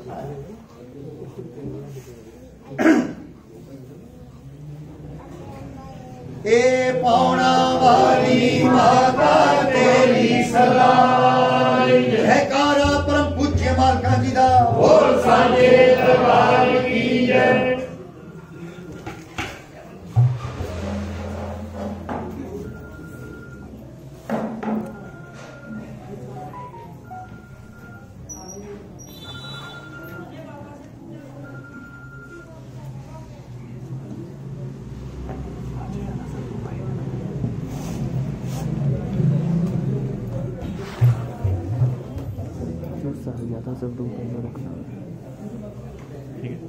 ए पौना वाली माता तेरी सलाह जयकारा परम पूज्य मालका जी दा बोल साजे दरबार की जय। सब लोग रखना ठीक है।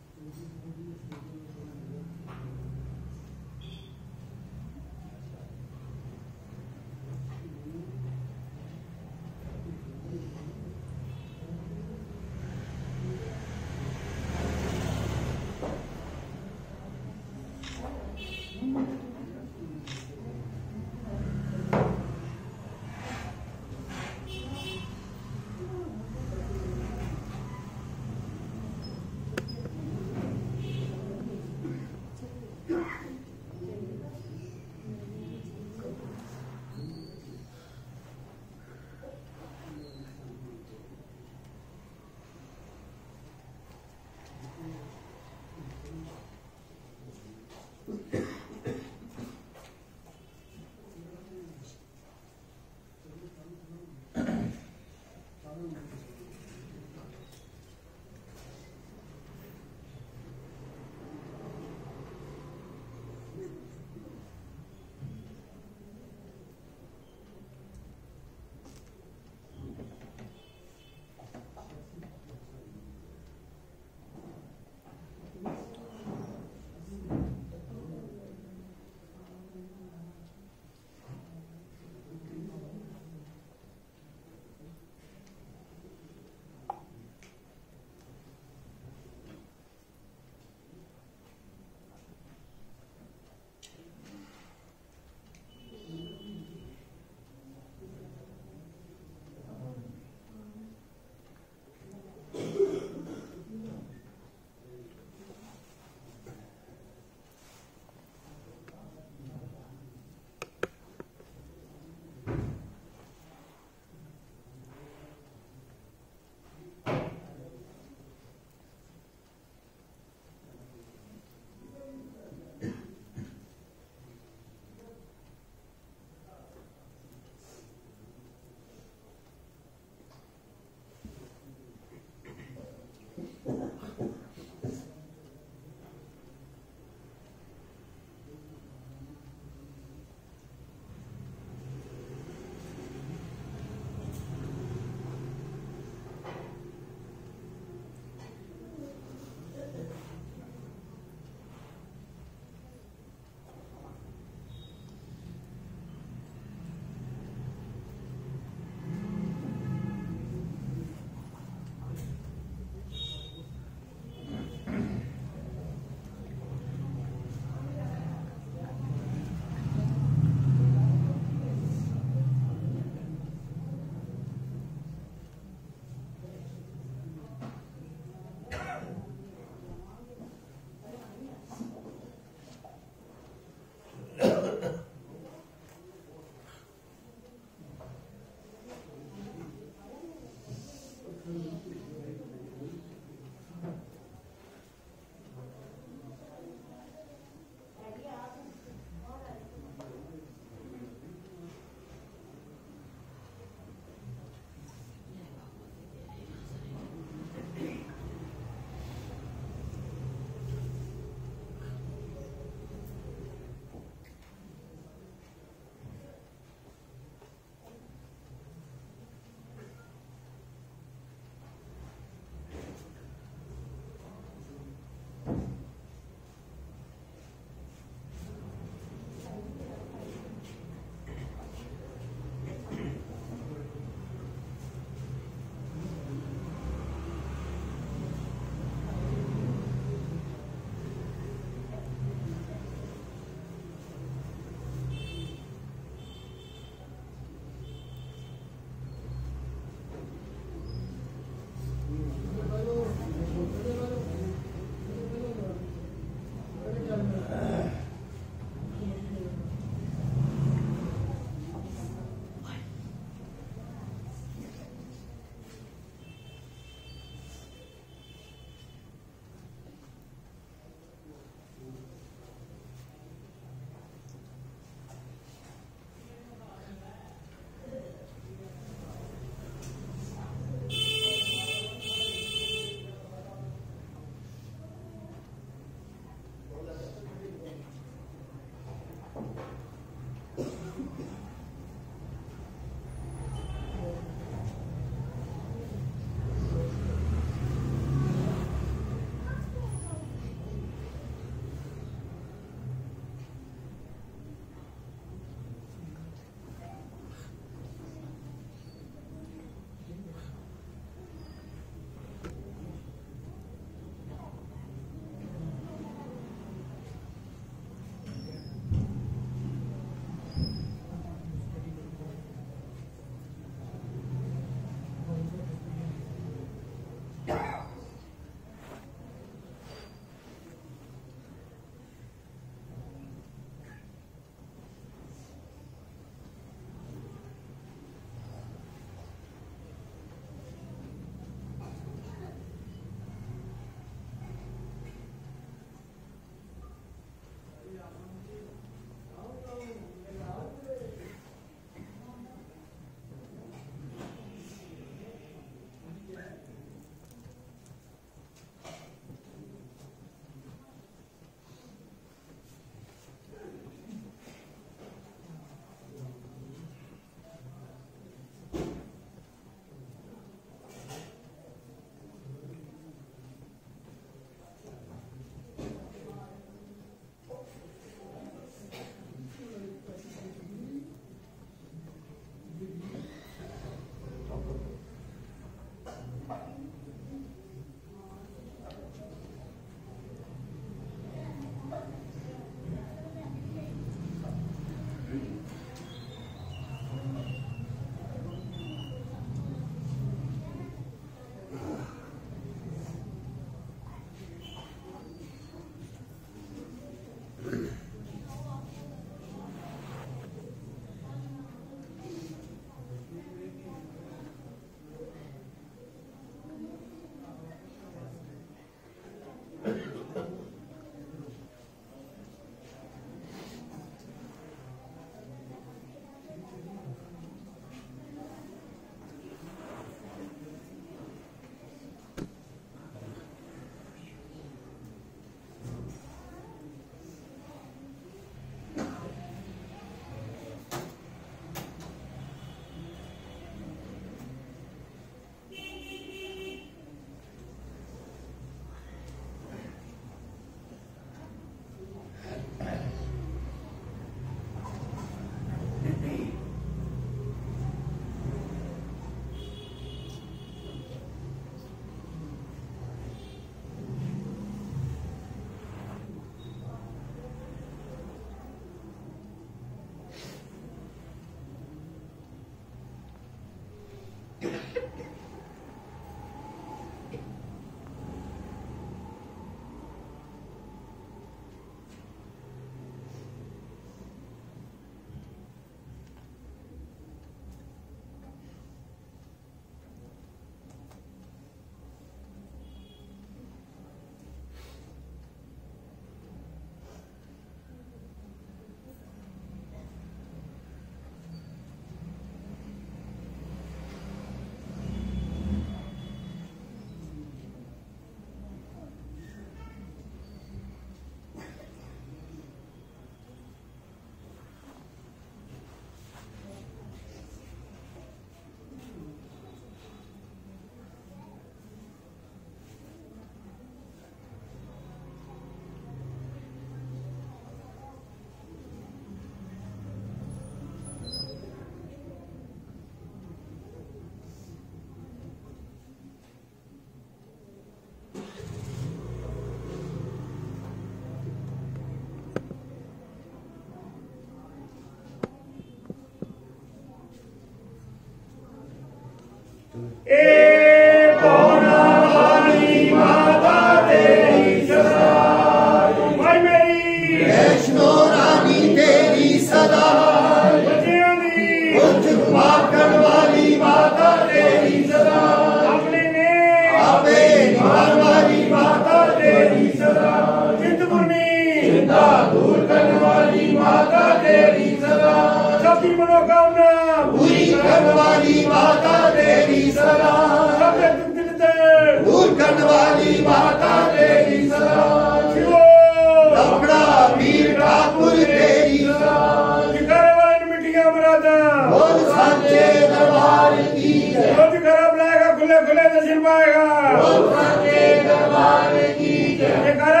तेरी सलाम, सबकी मनोकामना पूरी करने वाली माता तेरी सलाम, सबके दुख दिल दूर करने वाली माता तेरी सलाम, शिवो लपड़ा वीर ठाकुर तेरी सलाम, दिखाने वाले ने मिट्टियां मरादा बोल सांचे दरबार की जय, जो दिखाना बनाएगा खुले खुले दर्शन पाएगा, बोल सांचे दरबार की जय, दिखाना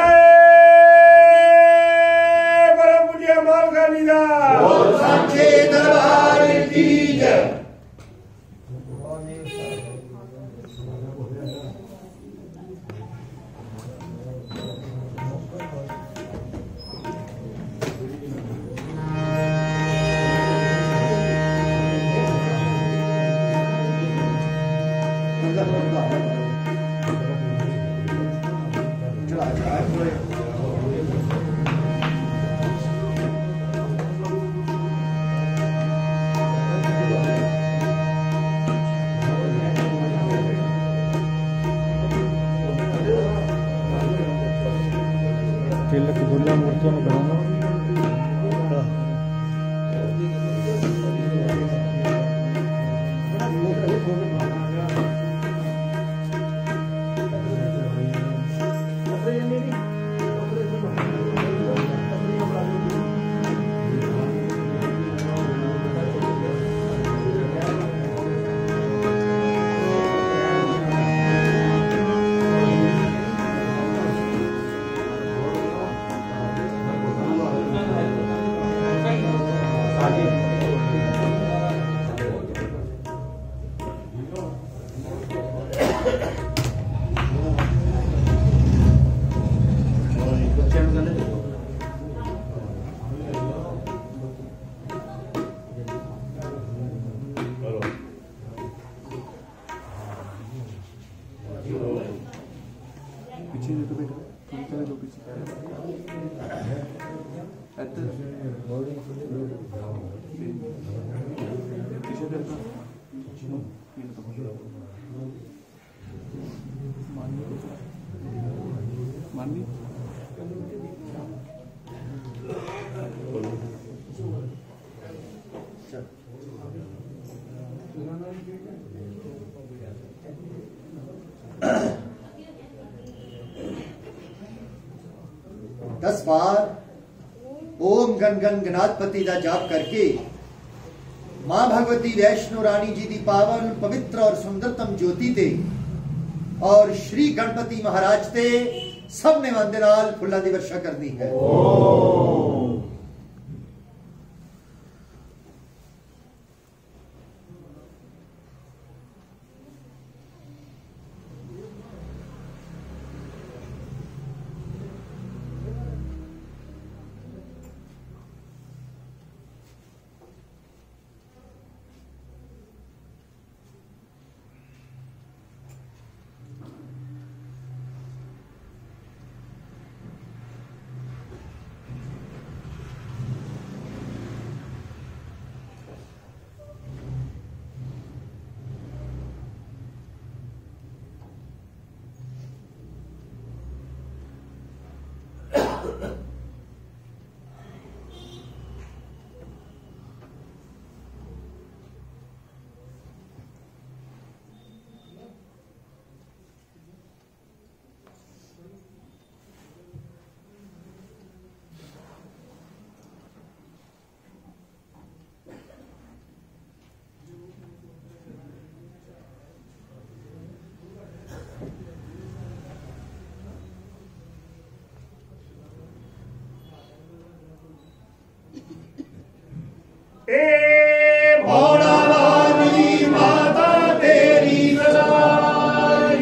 परम पूज्य माल का निदा, बोल सांचे दरबार की जय। तिलक दुर्गा मूर्तियों में बनाना पीछे देखो बेटा, तुम चले दो पीछे। पीछे देखो। मानवी दस बार ओम गण गण गणाधिपति का जाप करके मां भगवती वैष्णो रानी जी की पावन पवित्र और सुंदरतम ज्योति ते और श्री गणपति महाराज ते सब ने वंदे नाल फुल्लां दी वर्षा करनी है। वाली माता तेरी सलाम।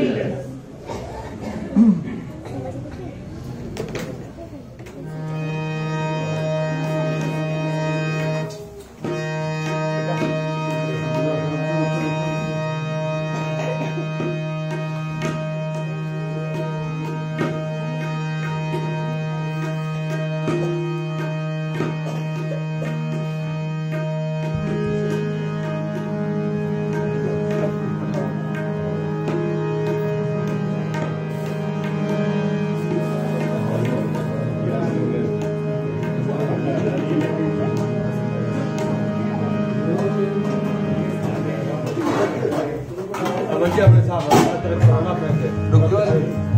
नीचे अपने साथ रुक जाओ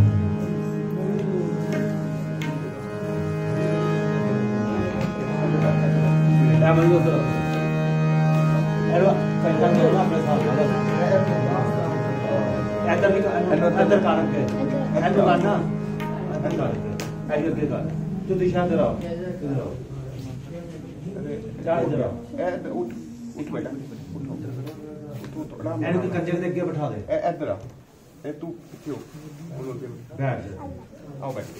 अंदर कारण के अंदर करना अंदर कर तू दिशा इधर आओ चार इधर आओ उठ बेटा तू थोड़ा एंड के कंजर से आगे बैठा दे इधर आ तू पीछे हो बैठ जा आओ बैठ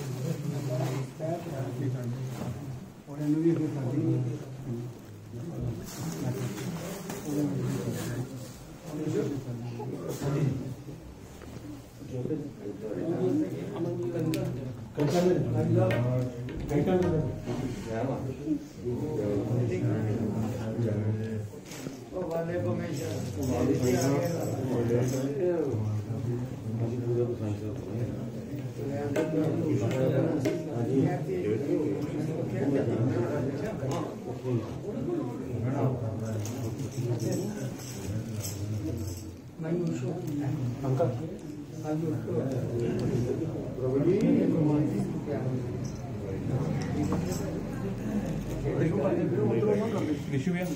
विशु भैया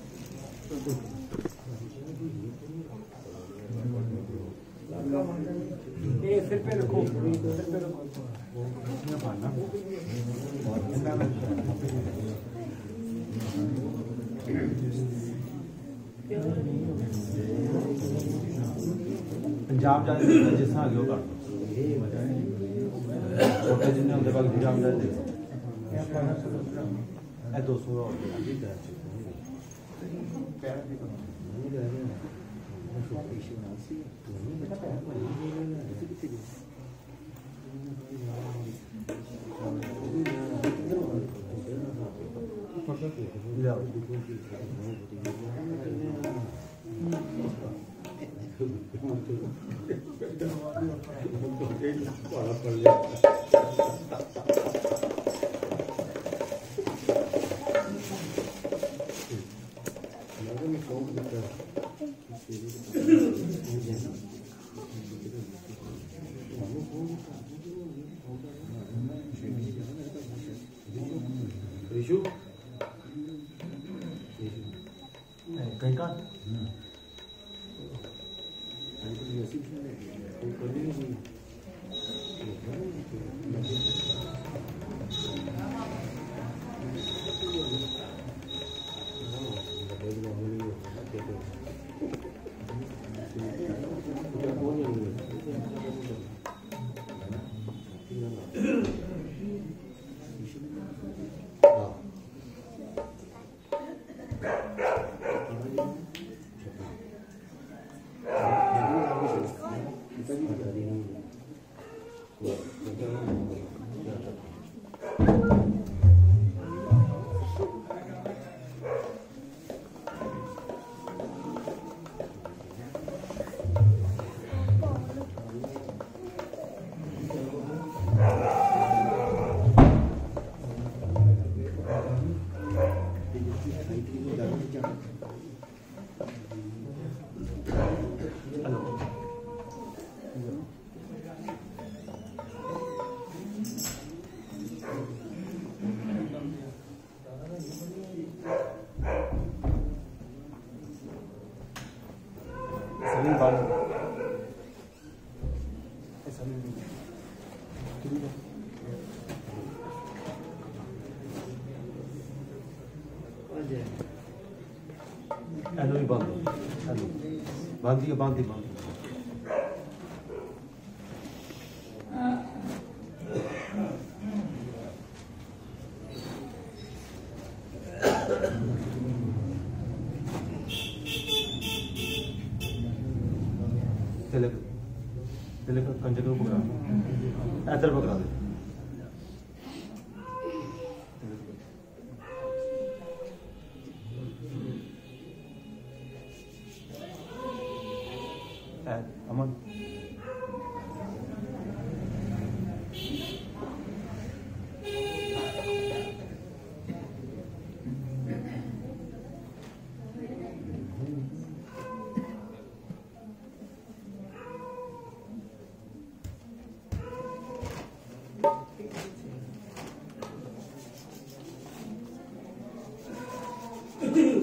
सिर पे रखो पंजाब जाने जिस तरह आगे कर छोटे जिन्हें उनके पास पंजाब जाने ए 200 और रिशु कहीं का हेलो ही बंद हेलो बंद ही बंद ही बंद तेरे कंजर को पकड़ा इधर पकड़ा दे अमन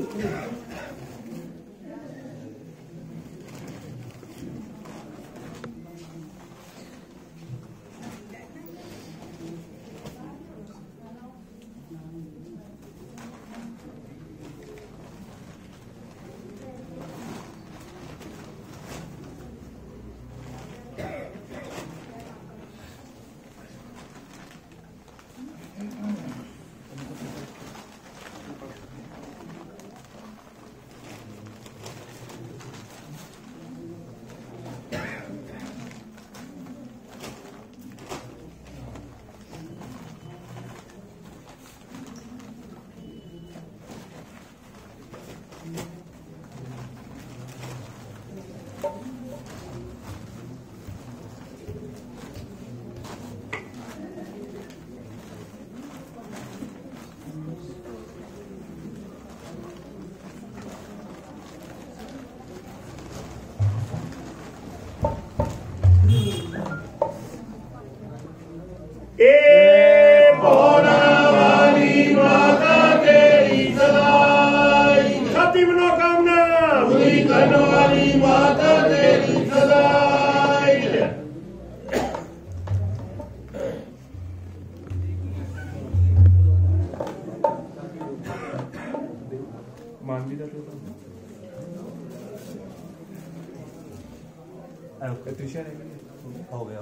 हो गया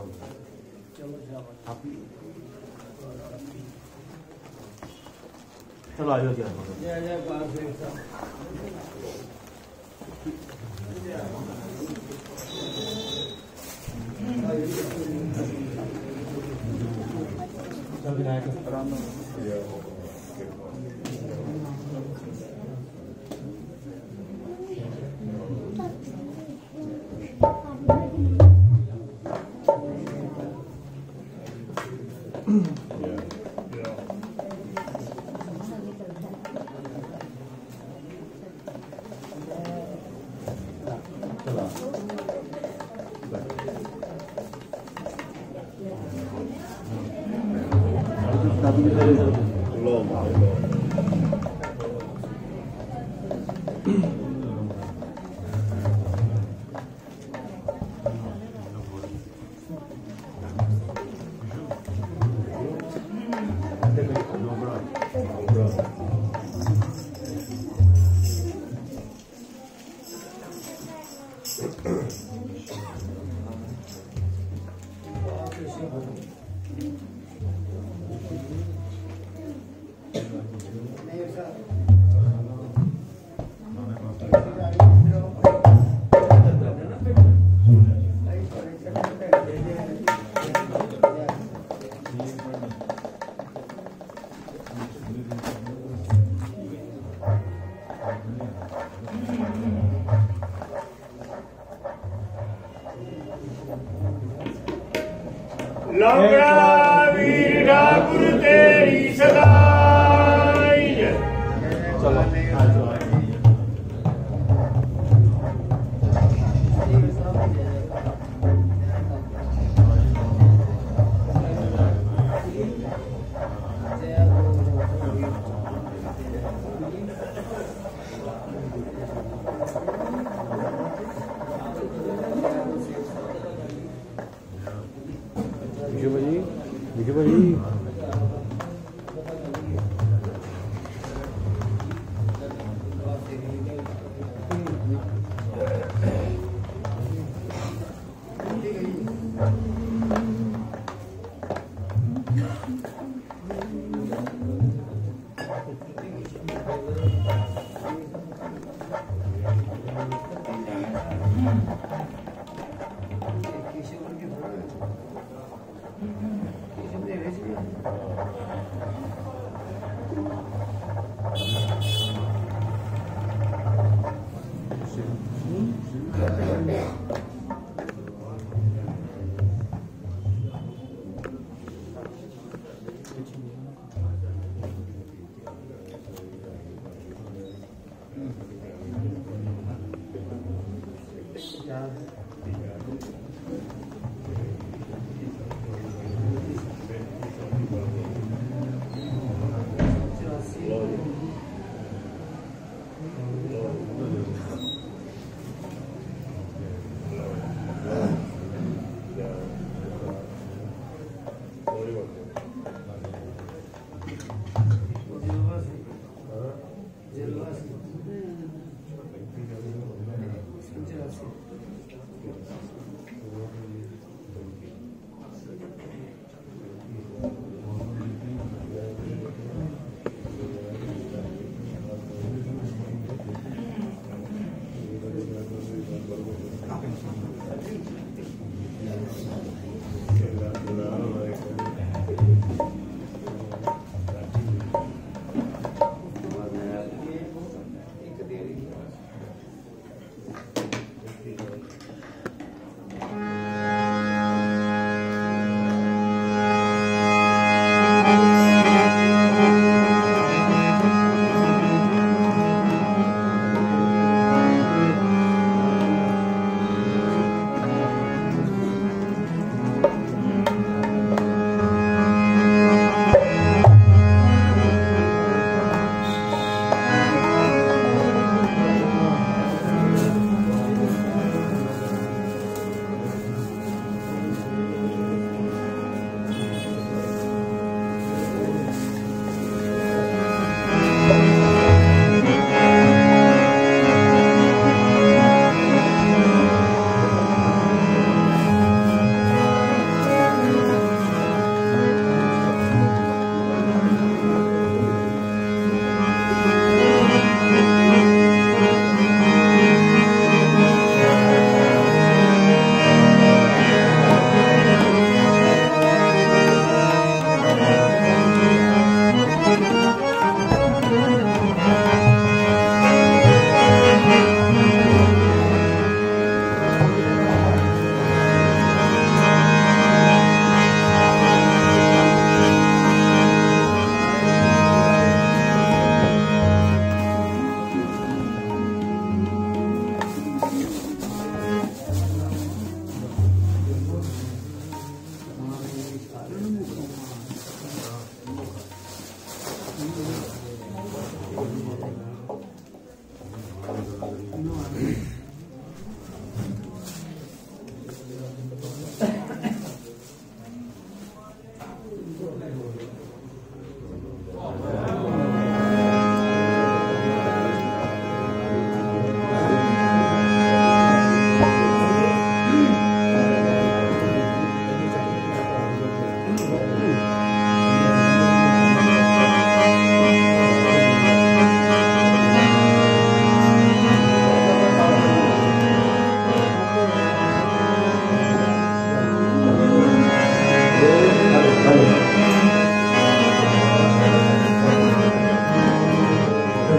चलो आ जाओ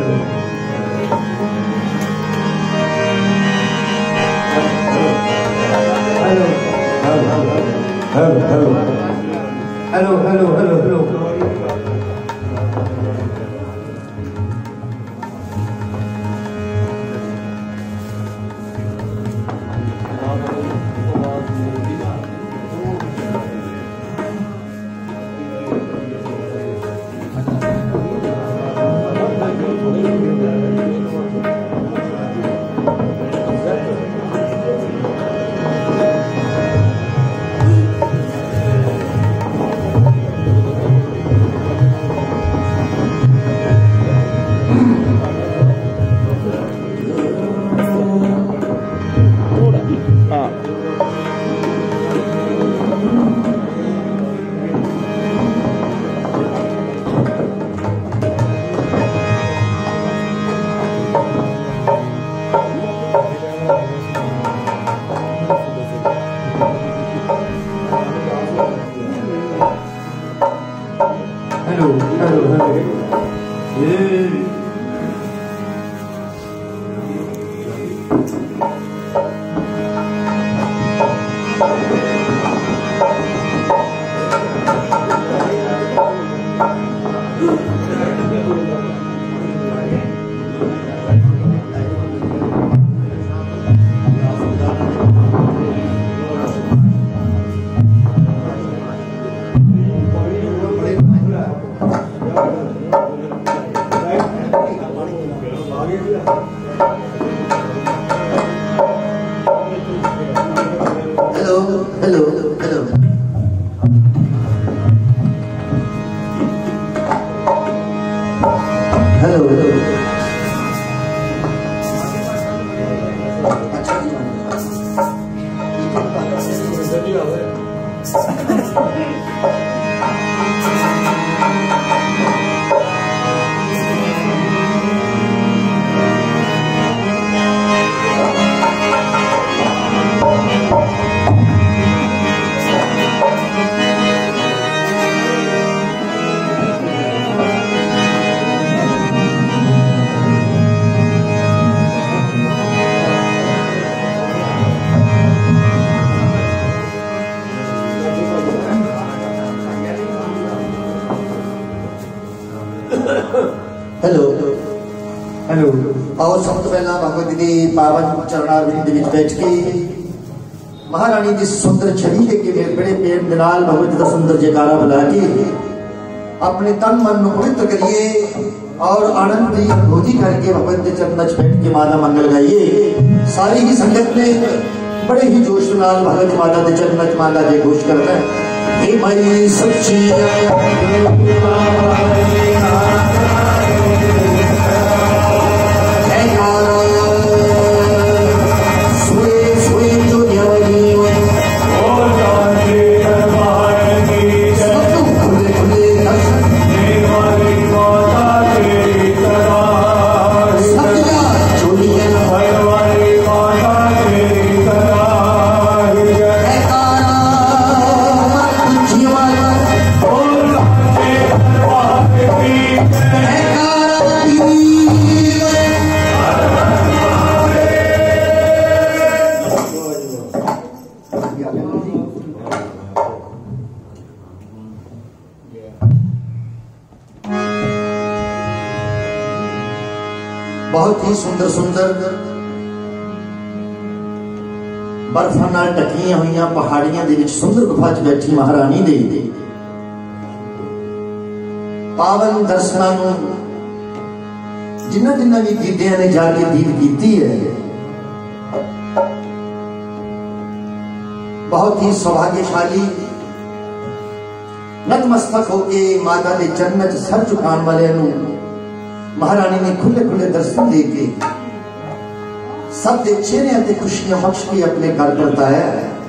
आओ सब तो पहला भगवती दी पावन चरणारविंद दे विच बैठ के महारानी दी सुंदर छवि लेके मेरे बड़े प्रेम दे नाल भगवती दा सुंदर जयकारा बुला के अपने तन मन को पवित्र करिए और आनंद की अनुभूति करके भगवती दे चरणों में बैठ के माता मंगल गाइए। सारी ही संगत ने बड़े ही जोश नाल भगवती माता दे चरणों में माता जय घोष करता है। हे मई सच्ची बहुत ही सुंदर सुंदर बर्फां नाल ढकियां हुई पहाड़ियां दे विच सुंदर गुफा च बैठी महारानी दे पावन दर्शनां नूं जिन्हां जिन्हां भी दीदियां ने जाके दीद कीती है बहुत ही सौभाग्यशाली नतमस्तक होके माता के चरणों च सर झुकाने वाले महारानी ने खुले खुले दर्शन देके सब दे चेहरे ते खुशियां बख्श के अपने घर परताया।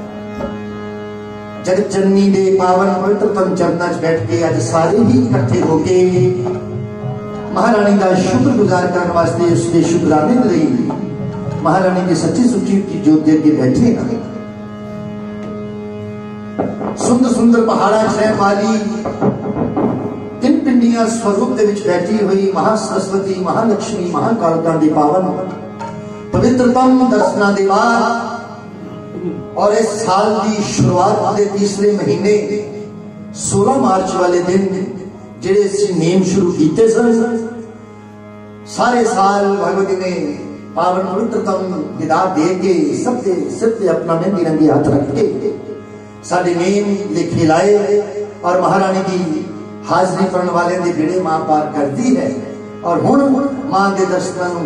जगत जननी दे पावन पवित्र तन चरणों च बैठ के आज सारे ही इकट्ठे होके महारानी का शुक्रगुजार करने वास्ते उसके शुक्राने रही महारानी की सच्ची सुची की जोत दे के बैठे हैं। सुंदर सुंदर पहाड़ा रहने वाली ਤਿੰਨ ਪਿੰਡੀਆਂ स्वरूप ਦੇ ਵਿੱਚ बैठी हुई महासरस्वती महालक्ष्मी महाकालिका ਦੀ पावन पवित्रतम दर्शनां ਦੇ बाद और इस साल की शुरुआत के तीसरे महीने 16 मार्च वाले दिन जेडे असीं नेम शुरू किए सन, सारे साल भगवती ने पावन पवित्रतम विदा दे के सबके सिर पे अपना मेहंदी रंगी हाथ रख के साडे नेम लिखे लाए और महारानी की हाजरी करने वाले दे बेड़े मां पार करती है। और हुण मां के दर्शनों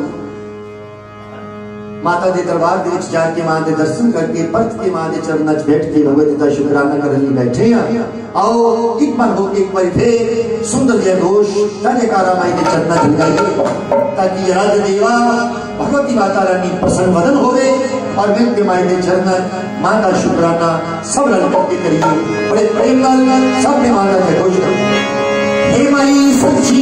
माता के दरबार के जाके मां के दर्शन करके परत के मां के चरणों च बैठ के भगवती का शुकराना करने लिए बैठे हैं। आओ एक मन होकर एक बार फिर सुंदर जय घोष जयकारा माई के चरणों च लगाइए ताकि राज देवा भगवती माता रानी प्रसन्न वदन होवे और मिल के माई के चरण मां का शुकराना सब रल करके करिए। बड़े प्रेम नाल सब ने मां का जय घोष करो। हे माई सच्ची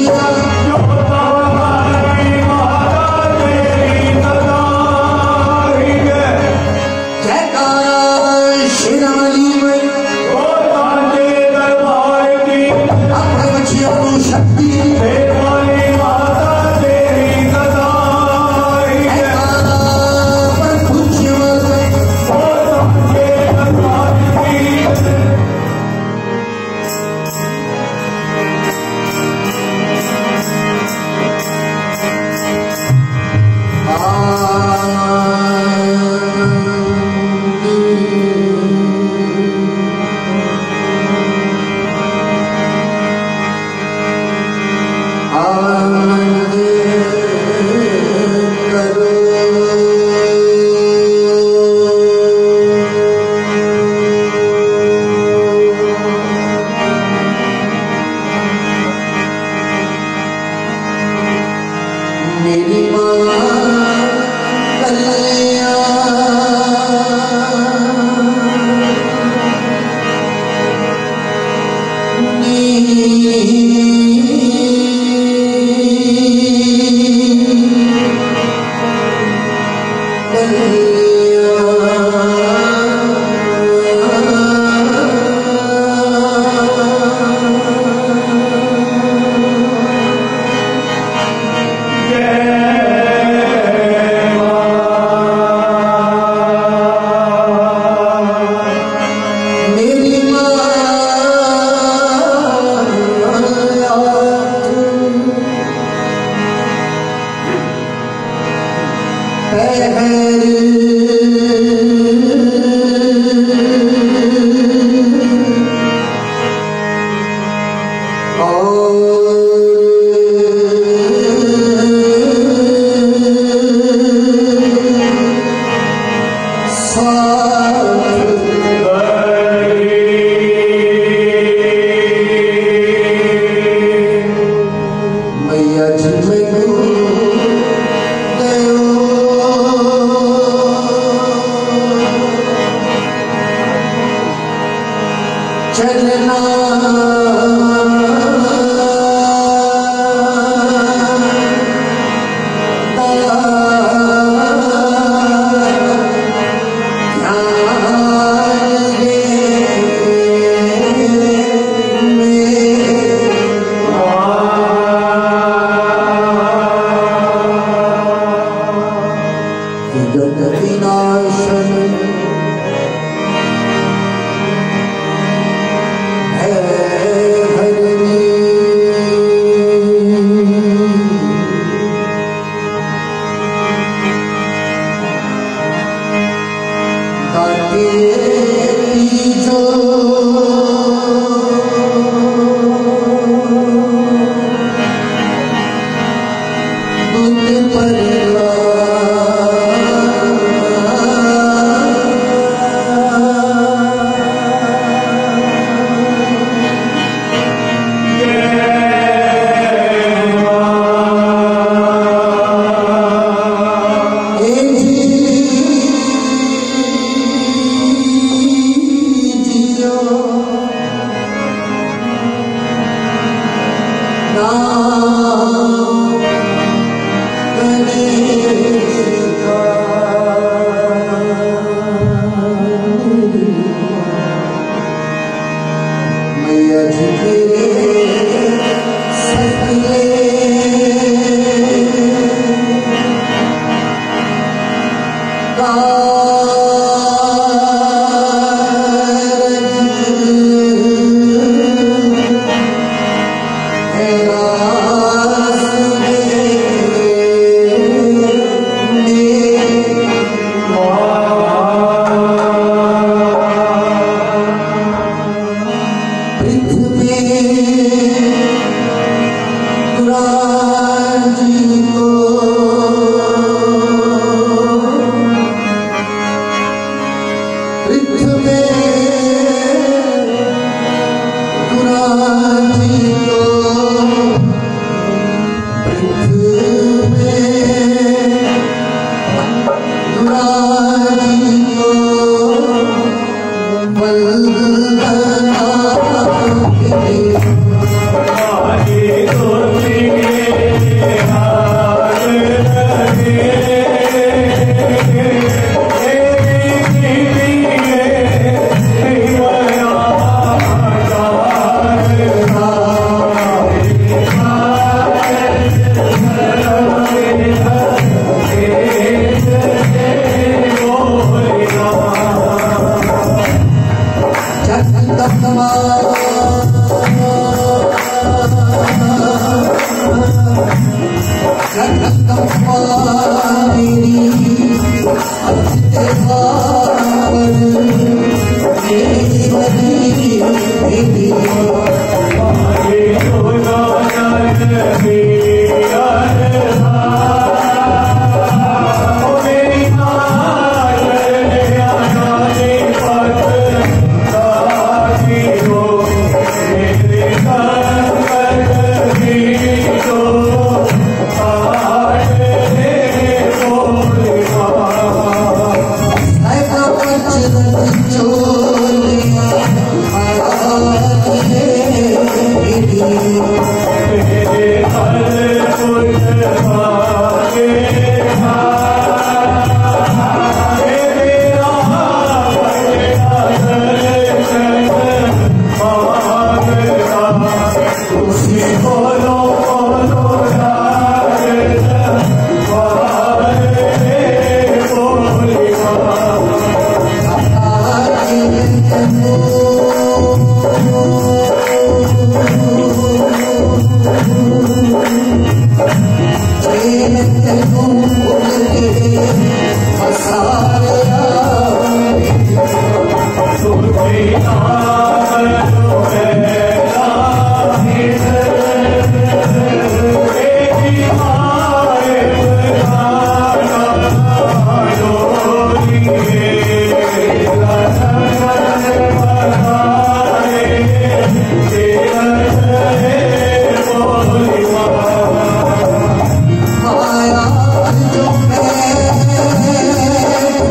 माया जो मैं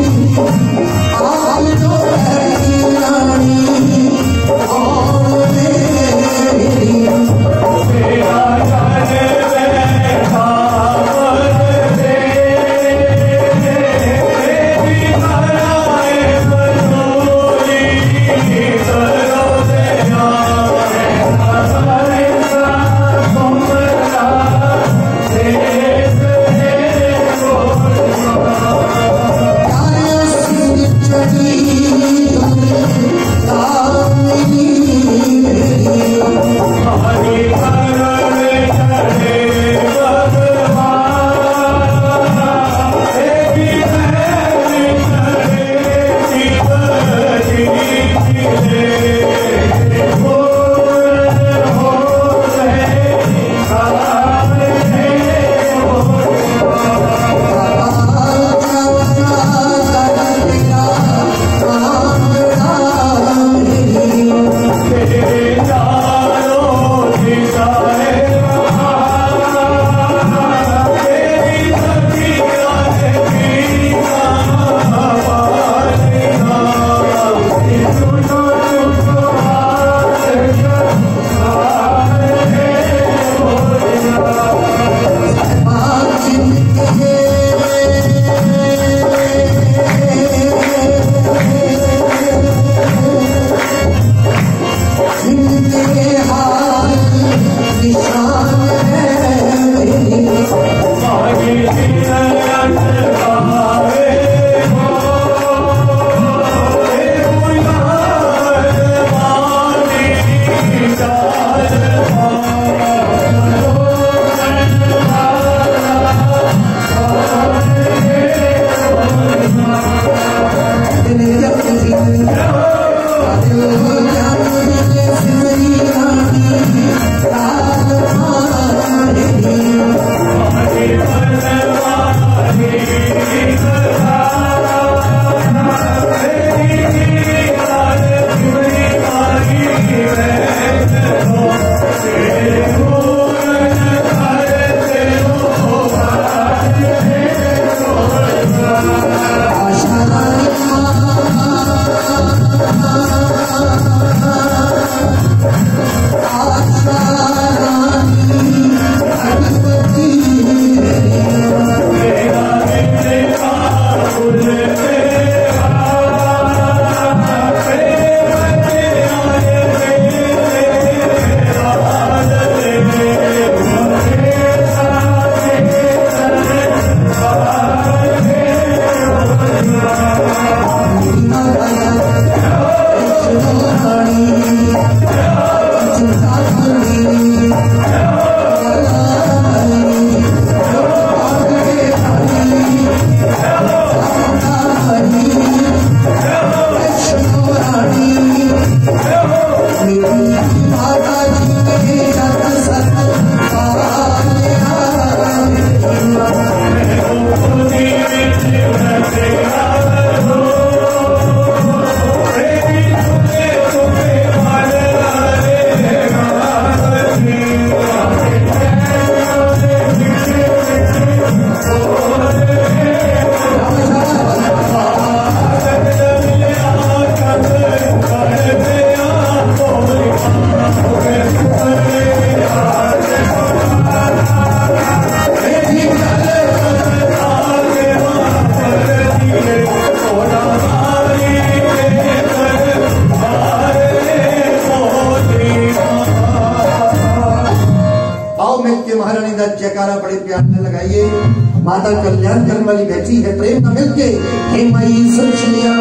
आइए। माता कल्याण करने वाली बैठी है, प्रेम न मिलके हे माई सुन लिया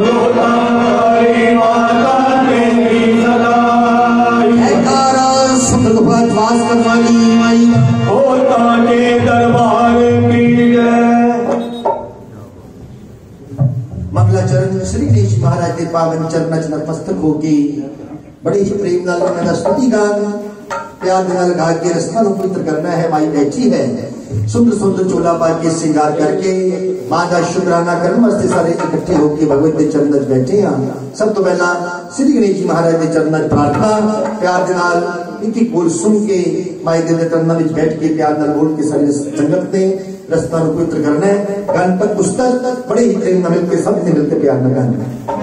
वास करने वाली माई होता के दरबार की जय। मंगलाचरण श्री गणेश महाराज के पावन चरण नतमस्तक होके बड़े ही प्रेम नाल उन्होंने स्तुति गान प्यार नाल गा के रस्ता ਨੂੰ पवित्र करना है। माई बैठी है सुंदर सुंदर चोला पा के श्रृंगार करके मां का शुक्राना करने वास्ते सारे इकट्ठे होके भगवत के चरणों में बैठे हैं। सब तो पहला श्री गणेश जी महाराज के चरणों में प्रार्थना प्यार के नाल एक एक बोल सुन के माई के चरणों में बैठ के प्यार नाल बोल के सारी संगत ने रस्ता ਨੂੰ पवित्र करना है। गणपत पुस्तक बड़े ही प्रेम नाल मिलकर सब ने मिलकर प्यार नाल गाना है।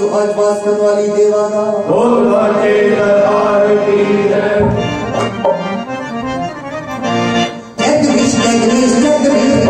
आज वास करने वाली देवाना के दरबार की जय। जगदीश जगदीश जगदीश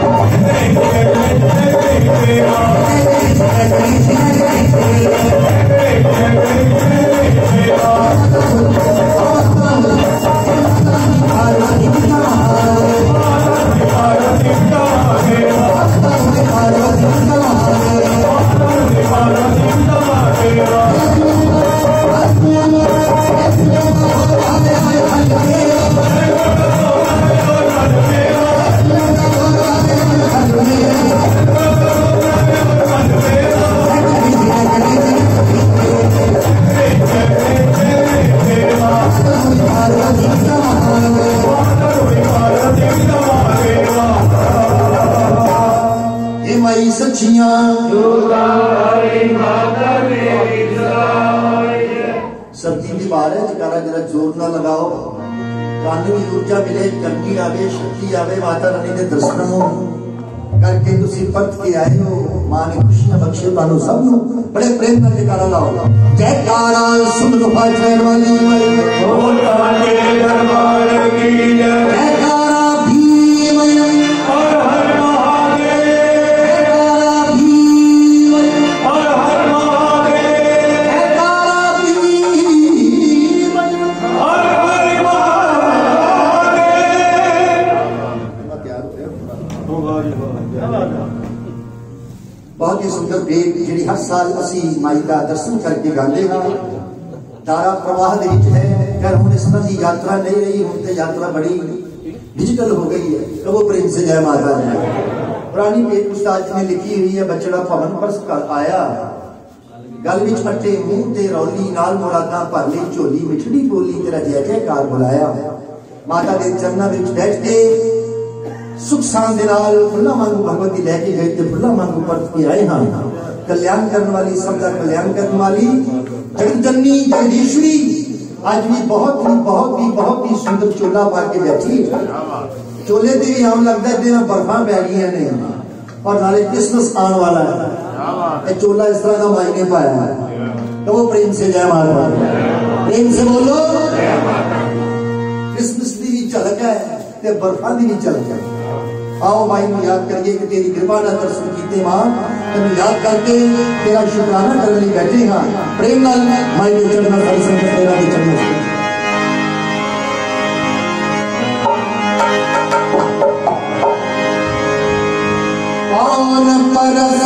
सर्दी की बार है, जरा जरा जोर ना लगाओ, कान की ऊर्जा मिले, गर्मी आवे, शक्ति आवे, माता रानी के दर्शन करके तुसी परत के आए हो। मां ने खुशियां बख्शे तानू सब नु, बड़े प्रेम का जयकारा लाओ। जयकारा सुन लो हाजर वाली के दरबार की जय। जयकारा भीम हर हर महादेव, जयकारा भीम हर हर महादेव, जयकारा भीम हर हर महादेव। बहुत ही सुंदर भेंट जी हर साल असी माई का दर्शन करके गाते हैं। धारा प्रवाह है, फिर हम इस तरह की यात्रा नहीं रही, हम तो यात्रा बड़ी डिजिटल हो गई है। कबो प्रेम से जय माता दी। पुरानी भेंट उस्ताद जी ने लिखी हुई है, बचड़ा पवन परस कर आया, गल विच अट्टे मुंह ते रौली, नाल मुरादा भर ली झोली, मिठड़ी बोली तेरा जय जयकार बुलाया। माता के चरणों में बैठ के सुख शान दे नाल फुल्ला वांगू भगवती लैके गए थे, फुल्ला वांगू परत के आए हाँ। कल्याण करने वाली, सबका कल्याण करने वाली जगदजननी जगदीश्वरी आज भी बहुत ही सुंदर चोला पा के बैठी। चोले से भी आम लगता है बर्फा पै गई ने, और नाले क्रिसमस आने वाला है। चोला इस तरह का मायने पाया है। तो वो प्रेम से जय माता, प्रेम से बोलो। क्रिसमस की भी झलक है, बर्फा की भी झलक है। आओ माई को याद करिए कि तेरी कृपा ने दर्शन कीते मां, तेन याद करके तेरा शुक्राना करने लिए बैठे हाँ। प्रेम नाल माई के चरणों में सारी संगत तेरा के चरणों से और परस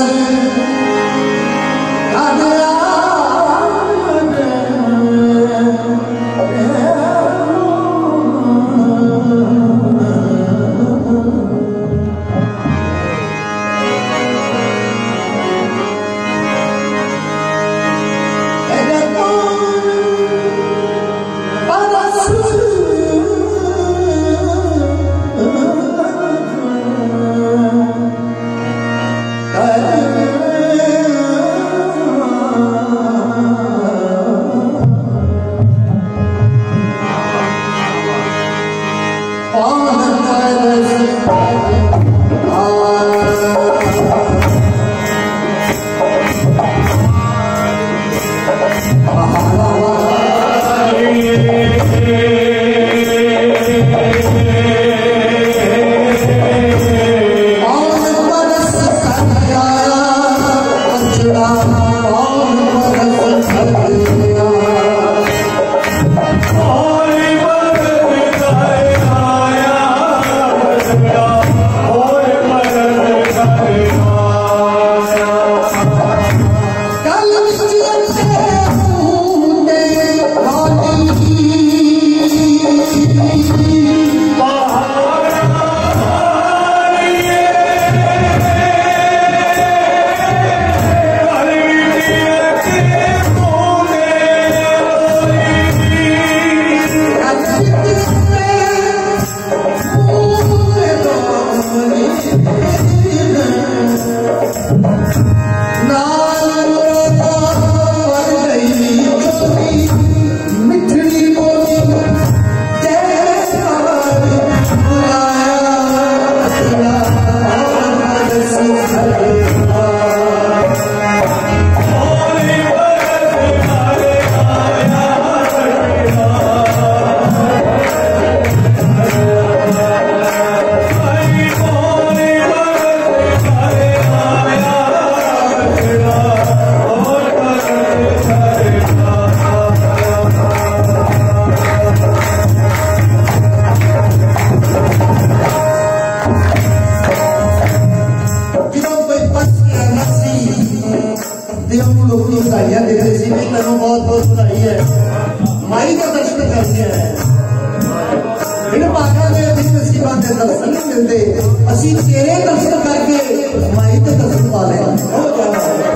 की बधाइयां दे रहे थे भी तेन बहुत बहुत बधाई है माई का दर्शन करते हैं इन भागा के अभी नसीबा के दर्शन नहीं मिलते असी तेरे दर्शन करके माई के दर्शन पा ले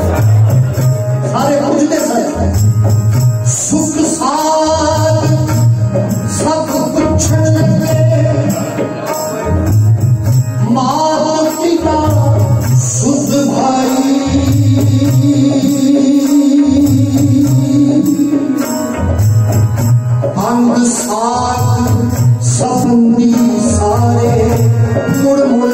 सारे पूछते सच सुख साथ सब कुछ माता पिता शुद्ध भाई अंग साथ सपनी सारे मुड़ मुड़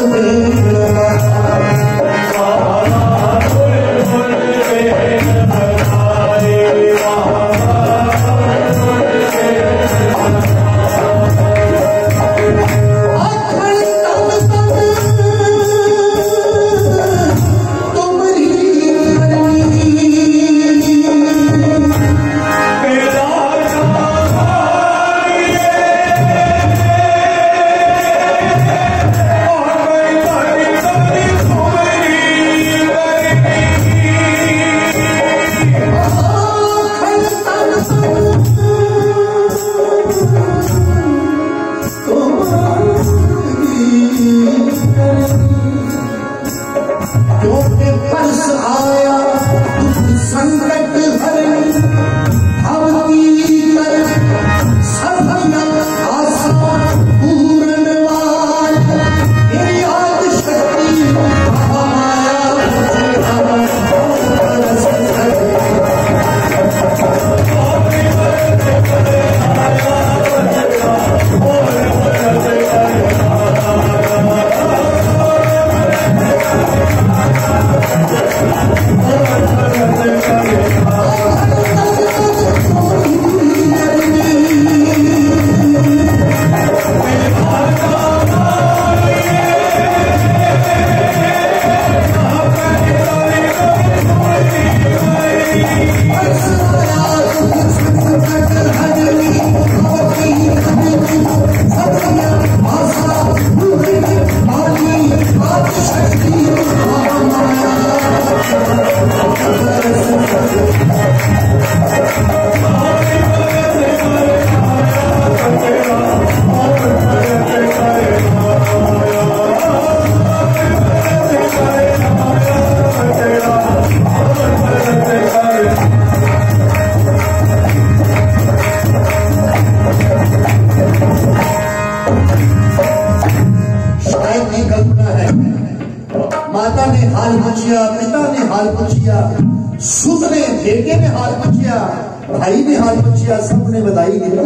माता ने हाल पूछिया, पिता ने हाल पूछिया, सुध ने बेटे ने हाल पूछिया, भाई ने हाल पूछिया, सबने बधाई दी।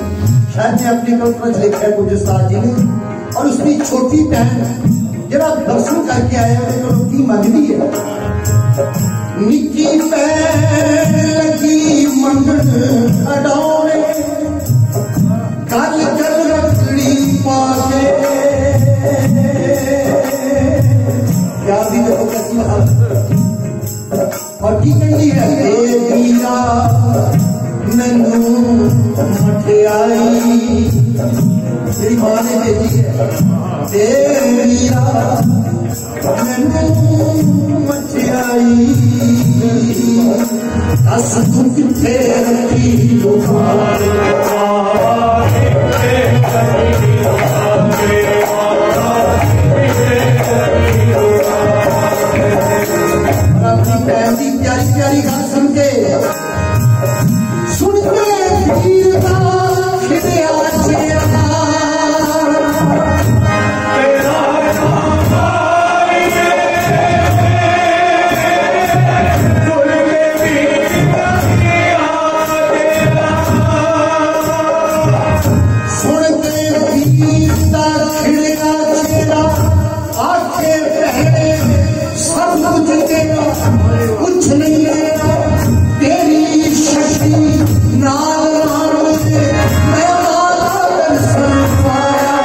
शायद ने अपनी कल्पना लिखा कुछ उस्ताद जी ने, और उसकी छोटी बहन जरा दर्शन करके आया तो की मंगनी है निकी पैन लगी मंगन अडौने कल कल रखड़ी पाके क्या भी देखो कैसी और की कहती है देविया नैनू मठियाई मेरी माँ ने भेजी है देविया नैनू मठियाई अस तू किथे रखी प्यारी प्यारी गल सुन के वीर का खिड़िया कुछ नहीं लेना तेरी शक्ति नाल मैं दर्शन पाया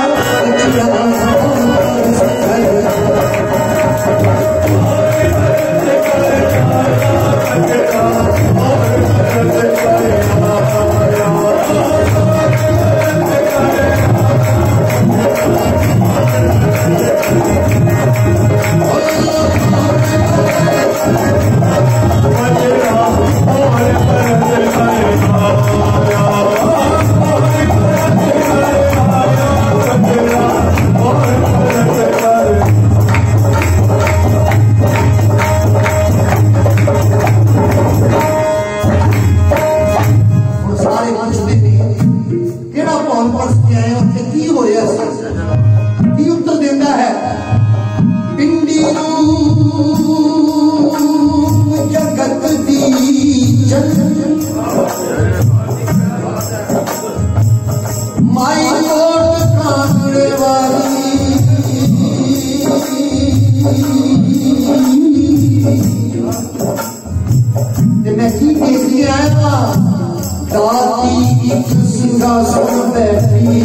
ते मैं की देख के आया दादी एक सिंहासन बैठी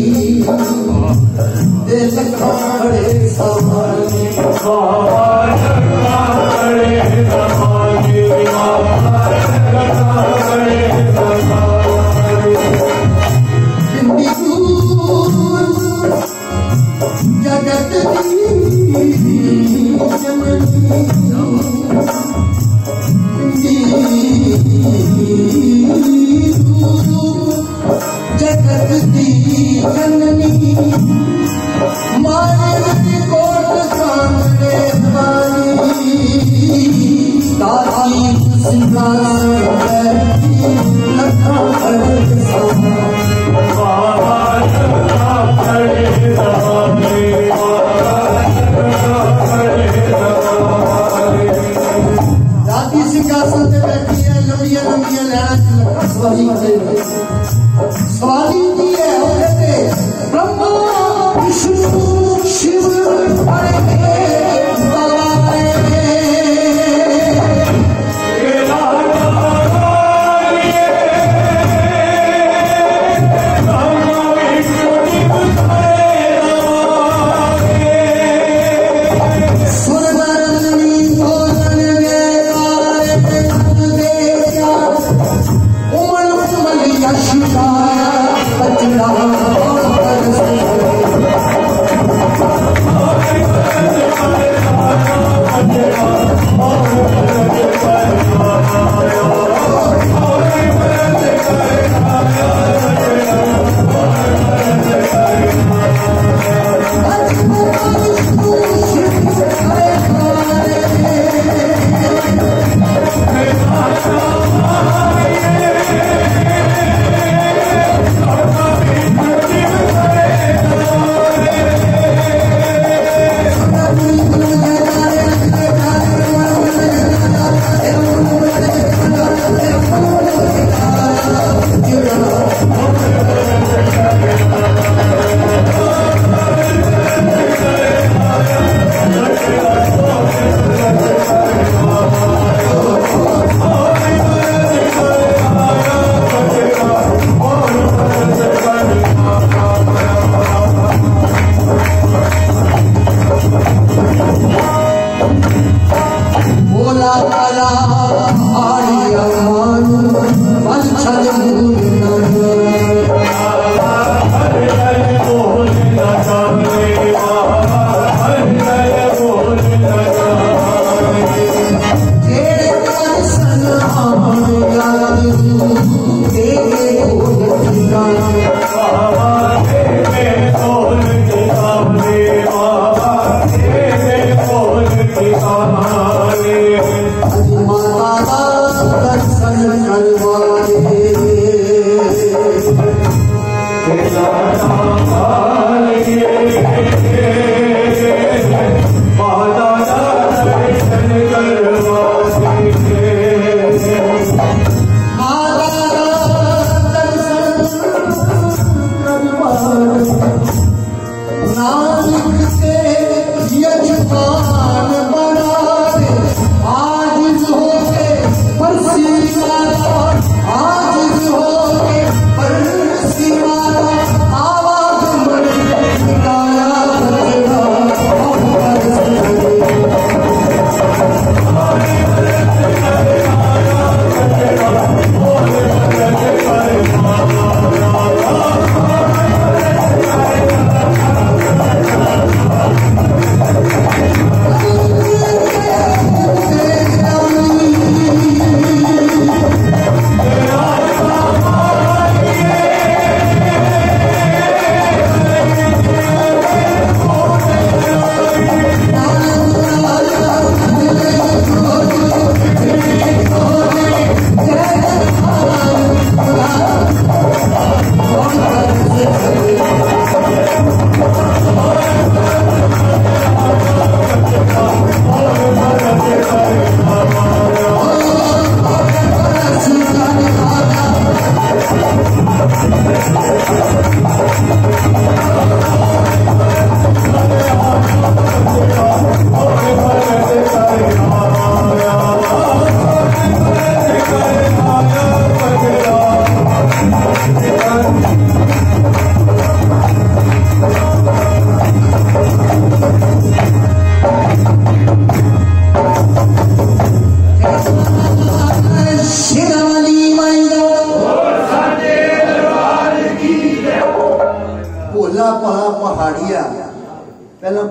ते लखा खड़े सामने जगत जगत दी जननी मारे कोट सामने वाली दादी सिंहासन बैठी लखा खड़े सामने दादी सिंहासन से बैठी है लंबिया लंबिया लैना सवारी करे सवारी की है और कहते ब्रह्मा विष्णु शिव उमल उमल यश का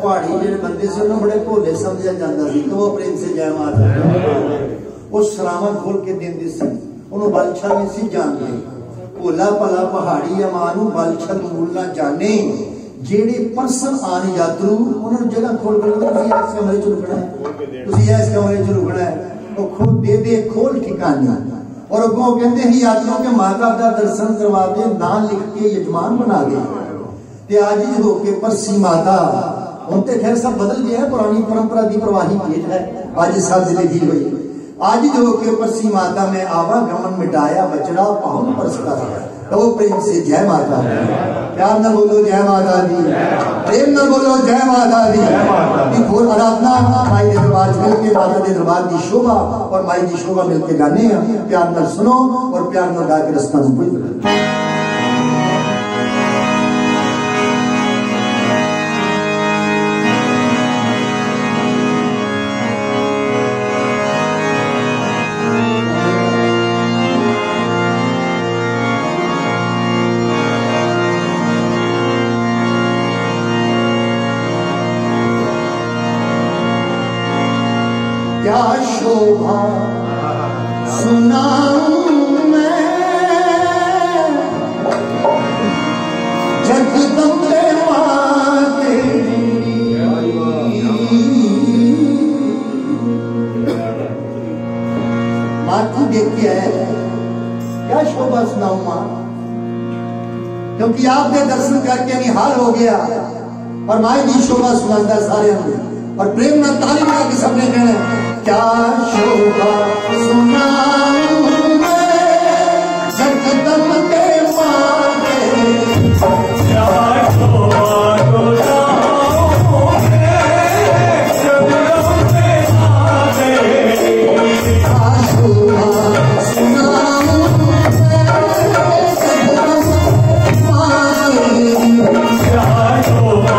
पहाड़ी जो बंदे से उन्होंने बड़े भोले समझा जाता सी तो वो प्रेम से जय माता वो सरावा खोल के देंदे सी उन्होंने बालछल नहीं सी जानते भोला भला पहाड़ी अमानू बालछल मूल ना जाने जेड़े परसन आने यात्रु उन्होंने जगह खोल कर इस कमरे च रुकना है इस कमरे च रुकना है वो खुद दे दे खोल ठिकाना और अगों कहते हैं यात्रियों के माता का दर्शन करवा दे नाम लिख के यजमान बना दे ते आज ही होके परसी माता हम तो खैर सब बदल गया है पुरानी परंपरा की प्रवाही भेद है आज सब लिखी हुई आज ही होके परसी माता में आवा गमन मिटाया बचड़ा पाहुन परसता तो वो प्रेम से जय माता प्यार न बोलो जय माता दी प्रेम न बोलो जय माता दी घोर आराधना माई के दरबार मिलके माता के दरबार की शोभा और माई की शोभा मिलके गाने प्यार न सुनो और प्यार न गा के रस्ता में क्या शोभा सुनाऊं मैं जगदम्बे माते माथू देख के आया क्या शोभा सुनाऊं मां क्योंकि आपने दर्शन करके निहाल हो गया और माई की शोभा सुनाता सारे और प्रेम में ताली बजा के सबने कहना क्या शोभा सुनाऊं मैं जगदम्बे माते क्या शोभा सुनाऊं मैं जगदम्बे माते क्या शोभा सुनाऊं मैं जगदम्बे माते क्या शोभा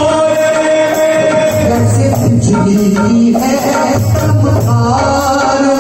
है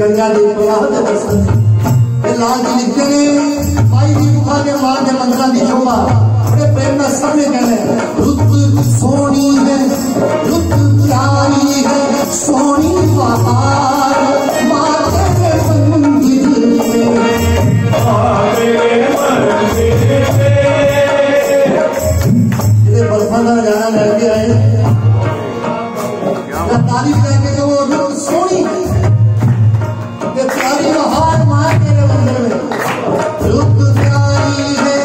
गंगा के प्रवाह के दर्शन लाल जी लिखते ने माई की गुफा के मां के मंदिर की शोभा बड़े प्रेम का सबने कहना रुत सोनी है रुत प्यारी है सोनी बहार मां के मंदिर में बर्फाना जाना लड़के आए तारीफ करके तो वो रुत सोनी प्यारी बहार मां के मंदिर में रुत प्यारी है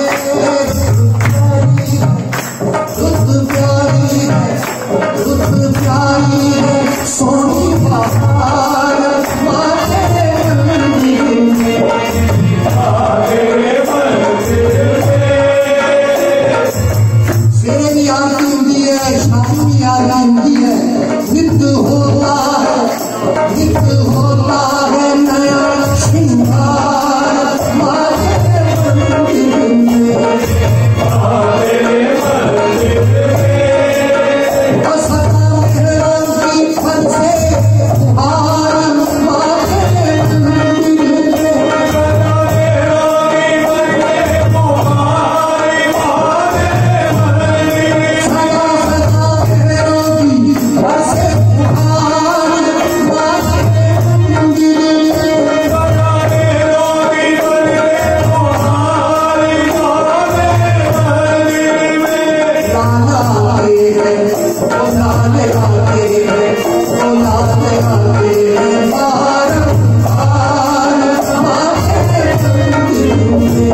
रुत प्यारी है रुत प्यारी है सोनी बहार मां के मंदिर में सेरे की आरती होती है शाम की आरती होती है नित्य होता है नया श्रृंगार मारे मंदिर में असराम की फल से फुहार मारे मंदिर में सदा सदा की फल से फुहार मारे मंदिर में लाला आते हैं ओ लाले आते हैं ओ लाले आते हैं बार बार हमारे मंदिर में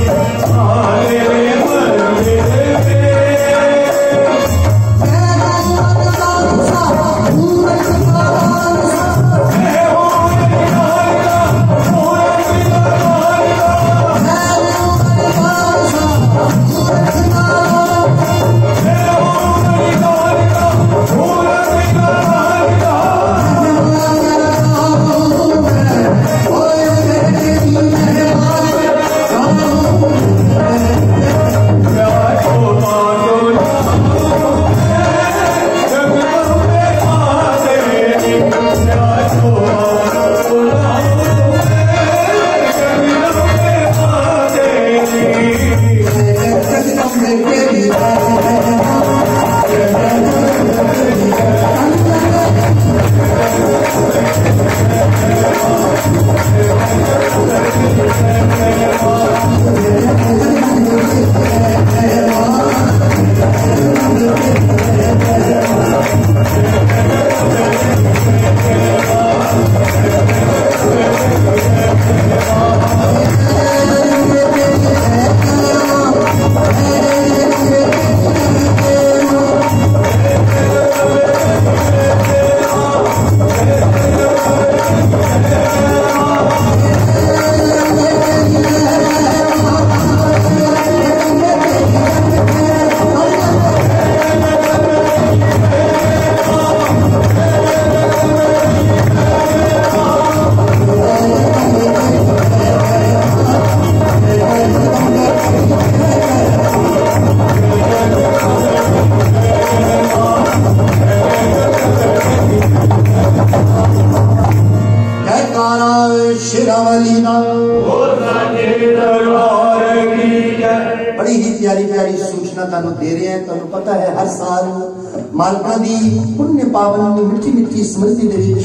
बड़ी ही प्यारी प्यारी सूचना तुहानू दे रहे हैं। तुहानू पता है हर साल मालका दी पुण्य पावन मिठी मिठी स्मृति दे विच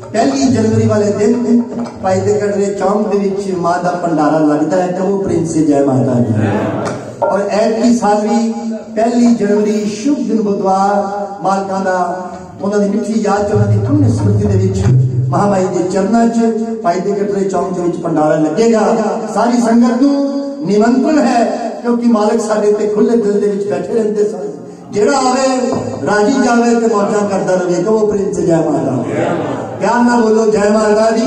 1 जनवरी वाले दिन भाई दे कटरे चौक दे विच मां दा भंडारा लगता है तो वो प्रिंस जय माता दी। और ऐतकी साल भी 1 जनवरी शुभ दिन बुधवार मालका दा उन्हां दी मिठी याद च उन्हां दी पुण्य स्मृति दे विच महामाई के चरणों च भाई दे कटरे चौक दे विच भंडारा लगेगा। सारी संगत नू निमंत्रण है क्योंकि मालिक साडे ते खुले दिल दे विच बैठे रहंदे सन। जेड़ा आवे राजी जावे ते मौजा करदा रहे तो वो प्रिंस जय माता। प्यार ना बोलो जय माता दी।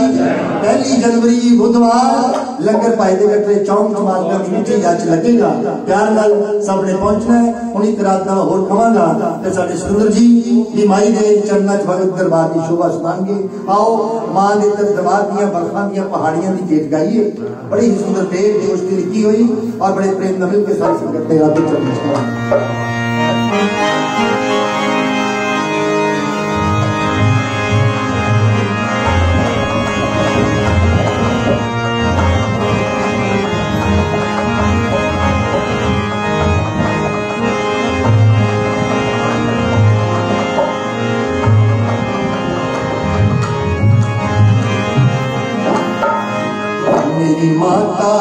1 जनवरी बुधवार लंगर भाई दे कटरे चौक मालका दी मिठी याद च लगेगा। प्यार नाल सब ने पहुंचना है। हुण एक रात नाल होर खवांगा ते साडे सुंदर जी दी माई दे चरणों च भगत दरबार की शोभा सुनाएंगे। आओ मां दे दरबार दी बर्फां दी पहाड़ियां दी गीत गाइए। बड़ी ही सुंदर देर जोश दी लिखी हुई और बड़े प्रेम नाल मिल के सारी संगत दे आगे चलनी। मेरी माता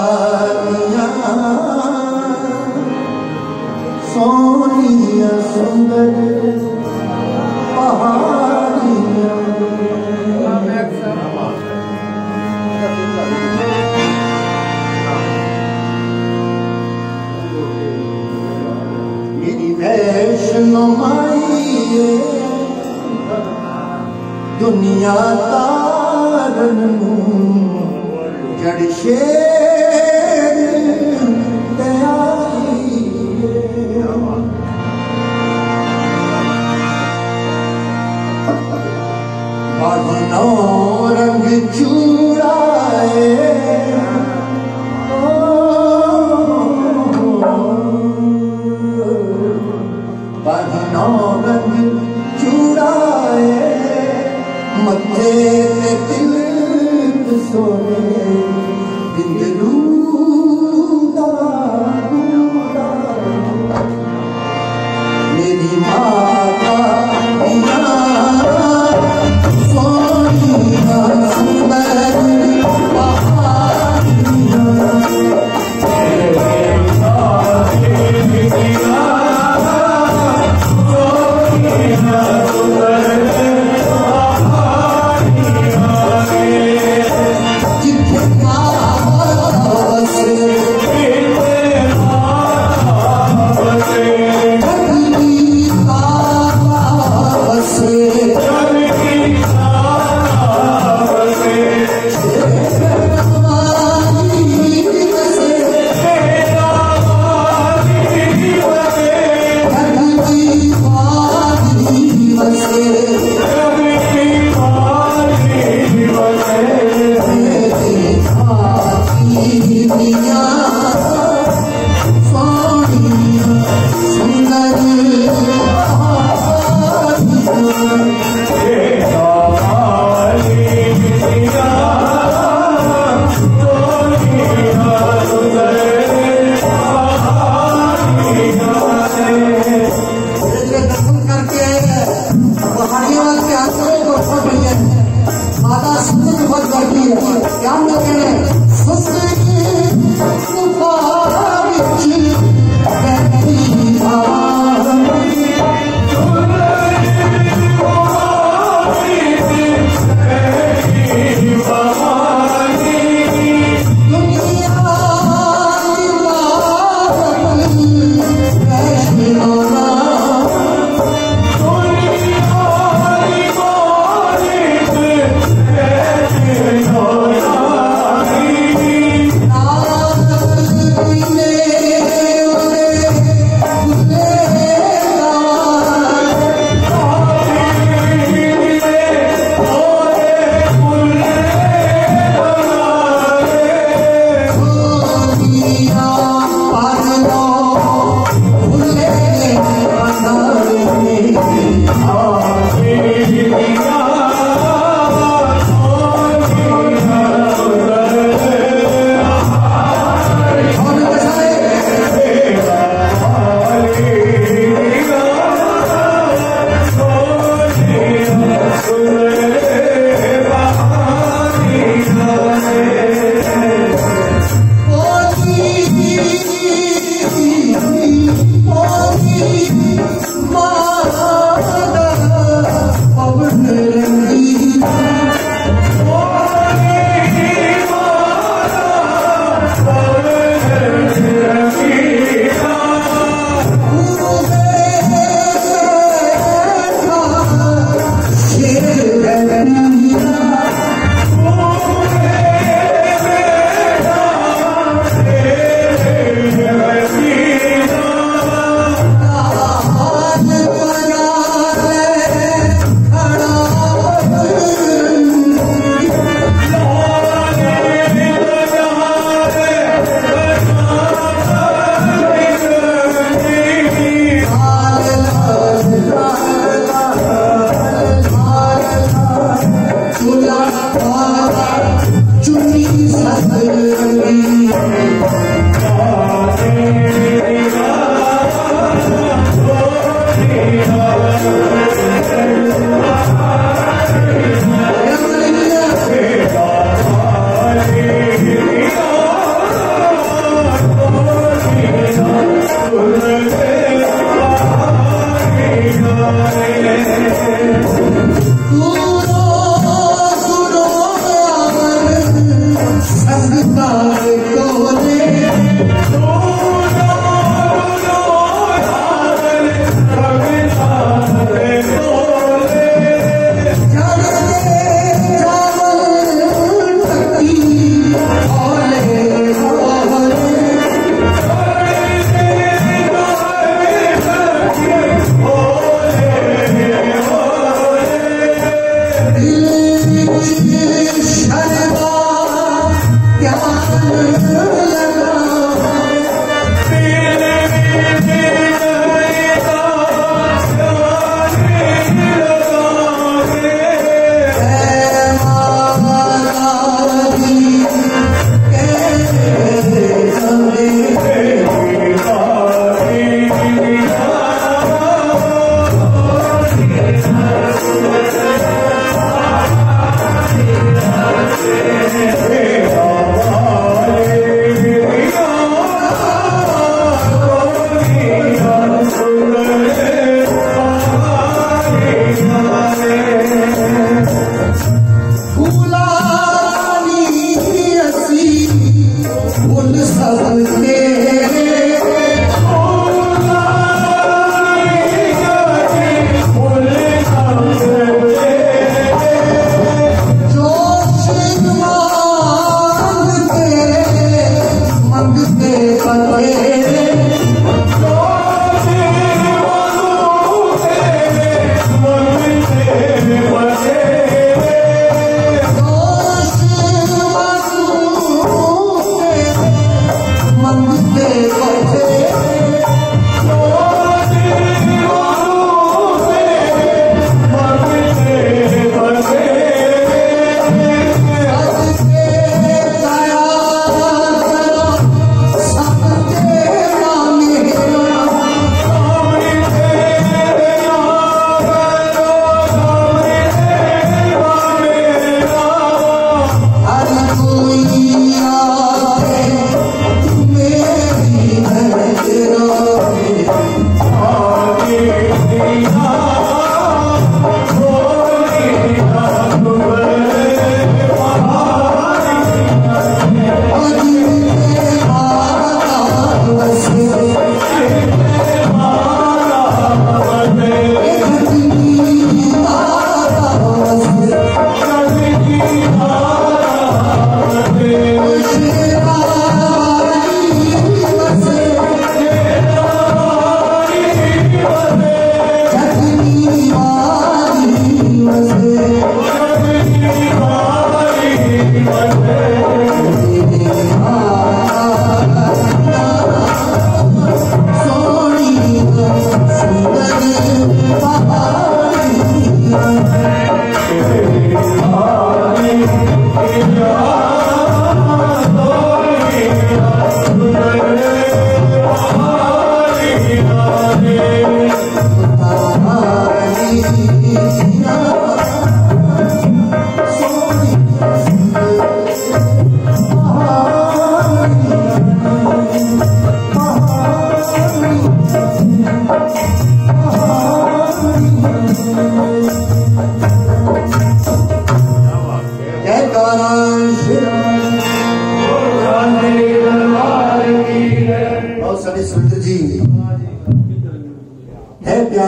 सोनिया सुंदर पहाड़ियां मेरी वैष्णो माई दुनिया तारन जड़ शेर दयाई बाजनो रंग चूड़ाए बाजनो रंग चूड़ाए मत्थे पे तिलक सोने बिंदलू मेरी माता सोनिया सुंदर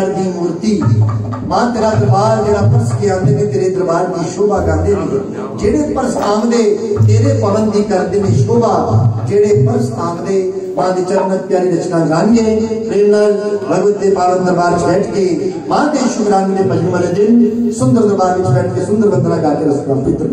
श्रृंगार दी मूर्ति मां तेरा दरबार जरा परस के आंदे ने तेरे दरबार की शोभा गांदे ने जेड़े परस आंदे तेरे पवन दी करदे ने शोभा जेड़े परस आंदे मां दी चरणत प्यारी रचना गानिए प्रेम नाल भगवत दे पावन दरबार च बैठ के मां दे शुभरांग दे भजन वाले दिन सुंदर दरबार विच बैठ के सुंदर वंदना गा के रस पवित्र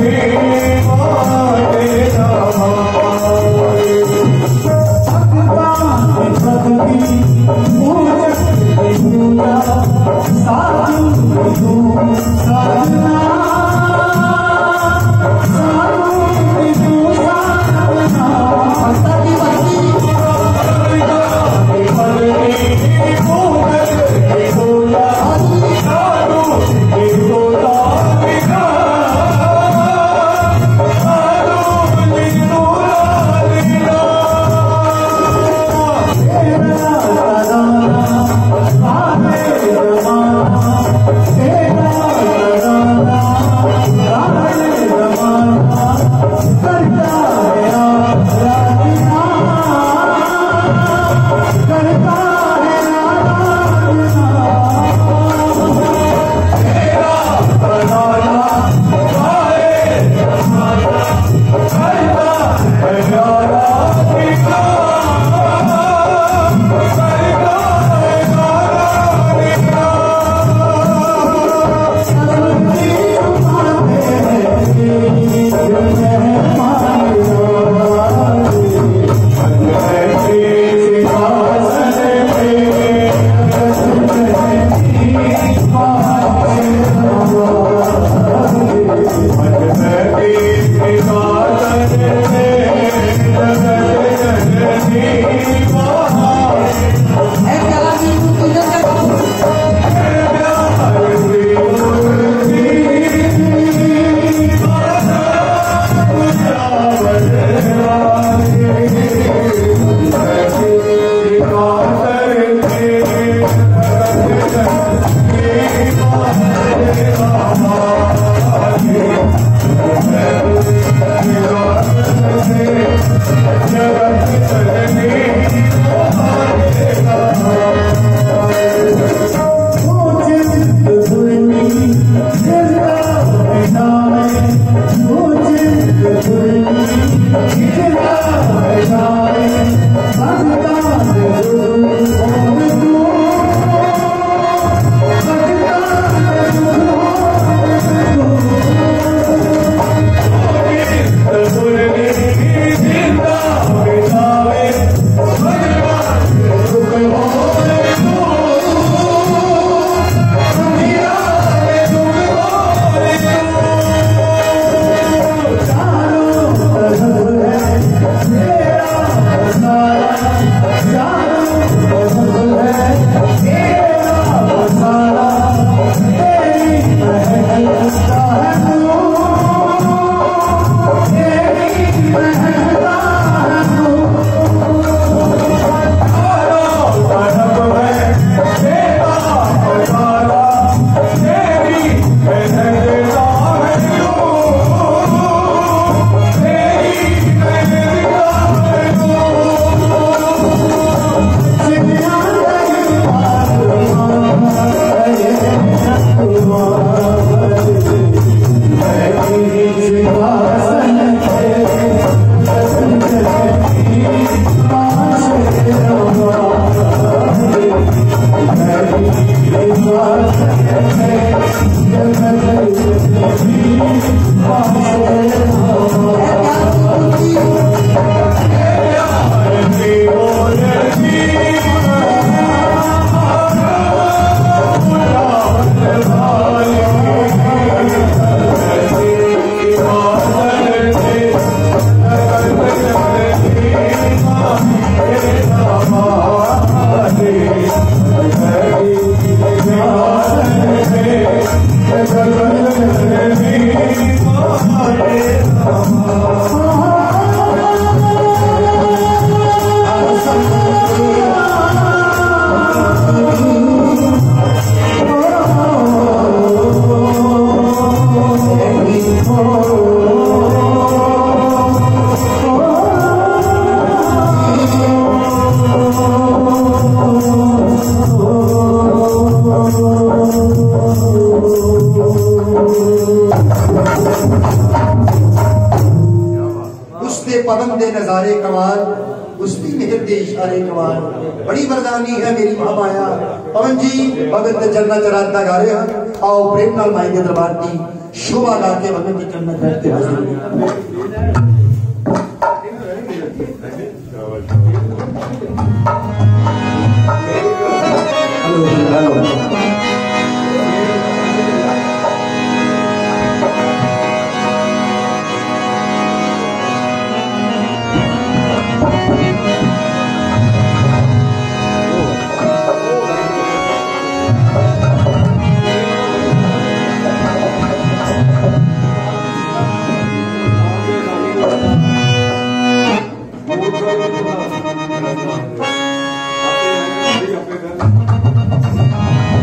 दे नजारे कमाल, उसकी मेहर दे इशारे कमाल, बड़ी वरदानी है मेरी महामाया। पवन जी भगत चरना चरातना गा रहे हैं, आओ प्रेम नाल माई के दरबार की शोभा गा के भगवान के चरण में बैठते हाजिर Thank you.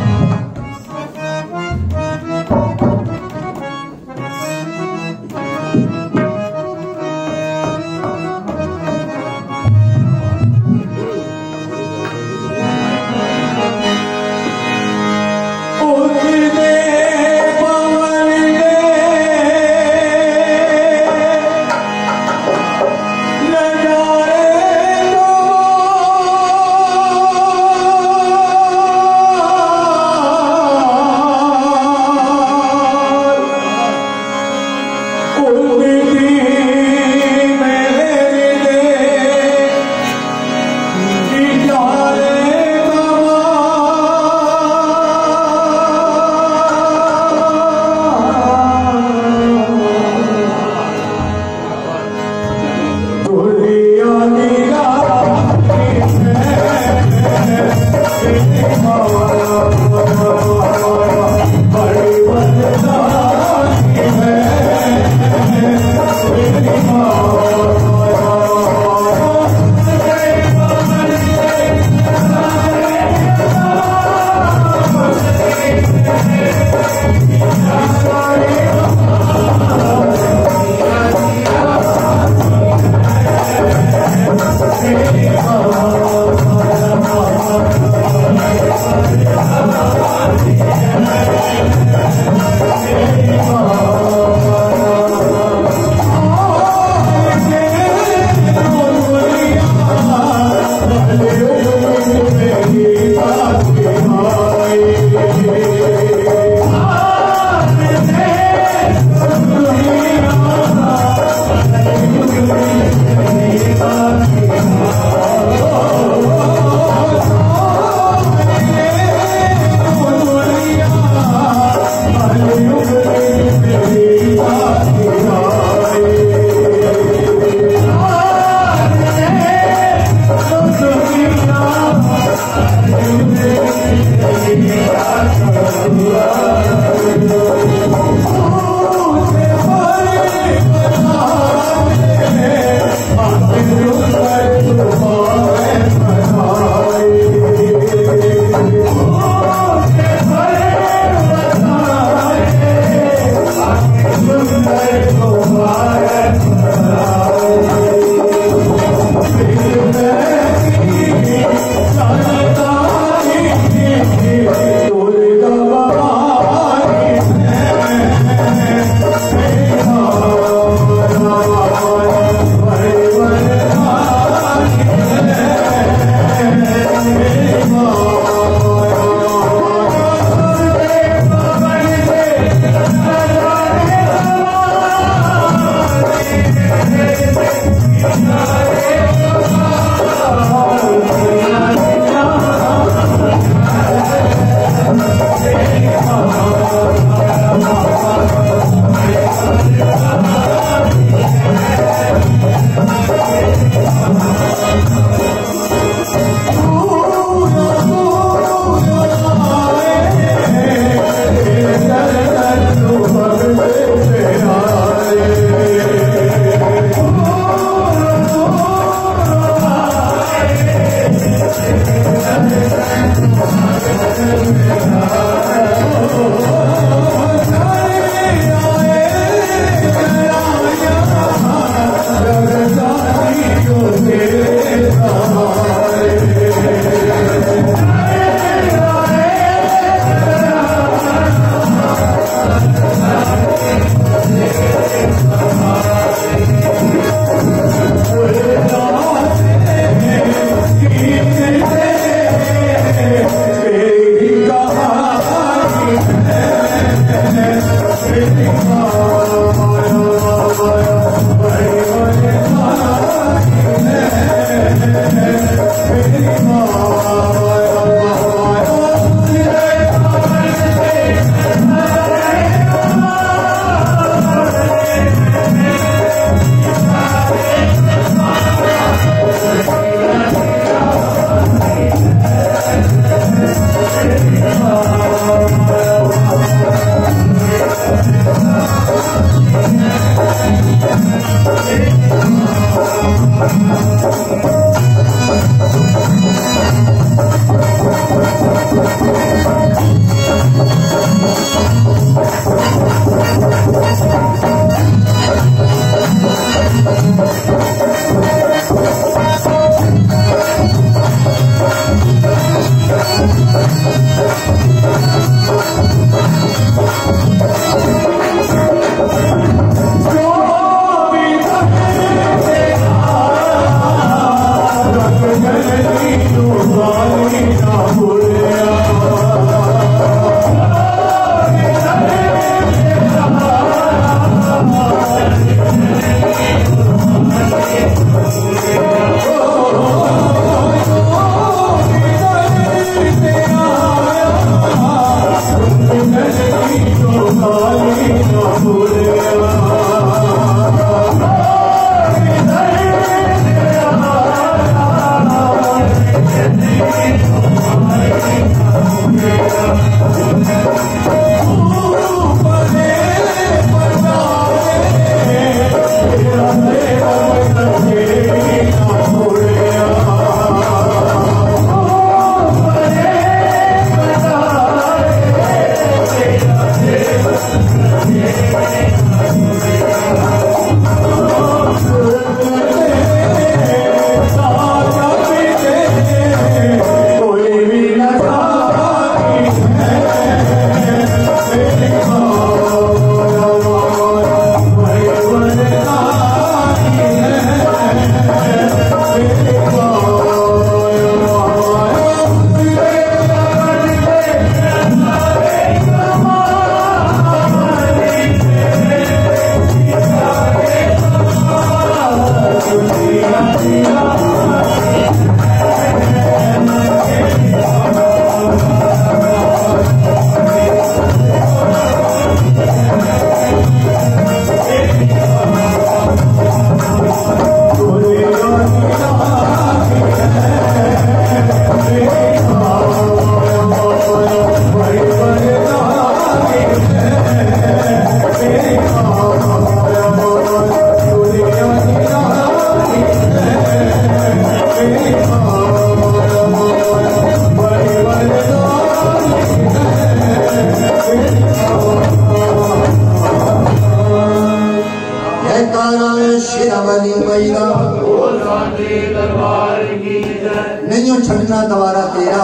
नहीं छड़ना दवारा तेरा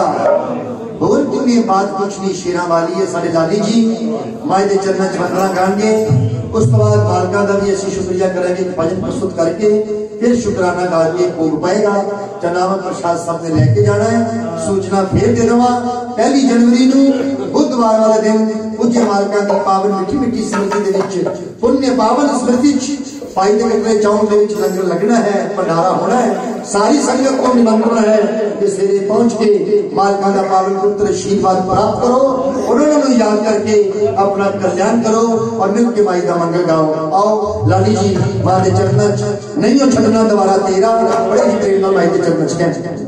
होर कितनी बात कुछ नहीं शेरा वाली है साढ़े लाली जी माए दे चरणा च वंदना करांगे उस तो बाद मालका का भी असं शुक्रिया करेंगे भजन प्रस्तुत करके फिर शुक्राना गा के भोग पाएगा जनाब प्रसाद साहब ने लेके जाना है सूचना फिर दे दवा 1 जनवरी को बुधवार वाले दिन पूज्य मालका की पावन मिठी मिठी स्मृति दे पुण्य पावन स्मृति फायदे के चौक के लंगर लगना है भंडारा होना है सारी संगत को निमंत्रण है कि सवेरे पहुंच के मालका का पावन पुत्र आशीर्वाद प्राप्त करो उन्होंने याद करके अपना कल्याण करो और मिल के माई का मंगल गाओ। आओ लाली जी मां के चरणों नहीं छड़ना दोबारा तेरा बड़े ही प्रेम माई के चरणों च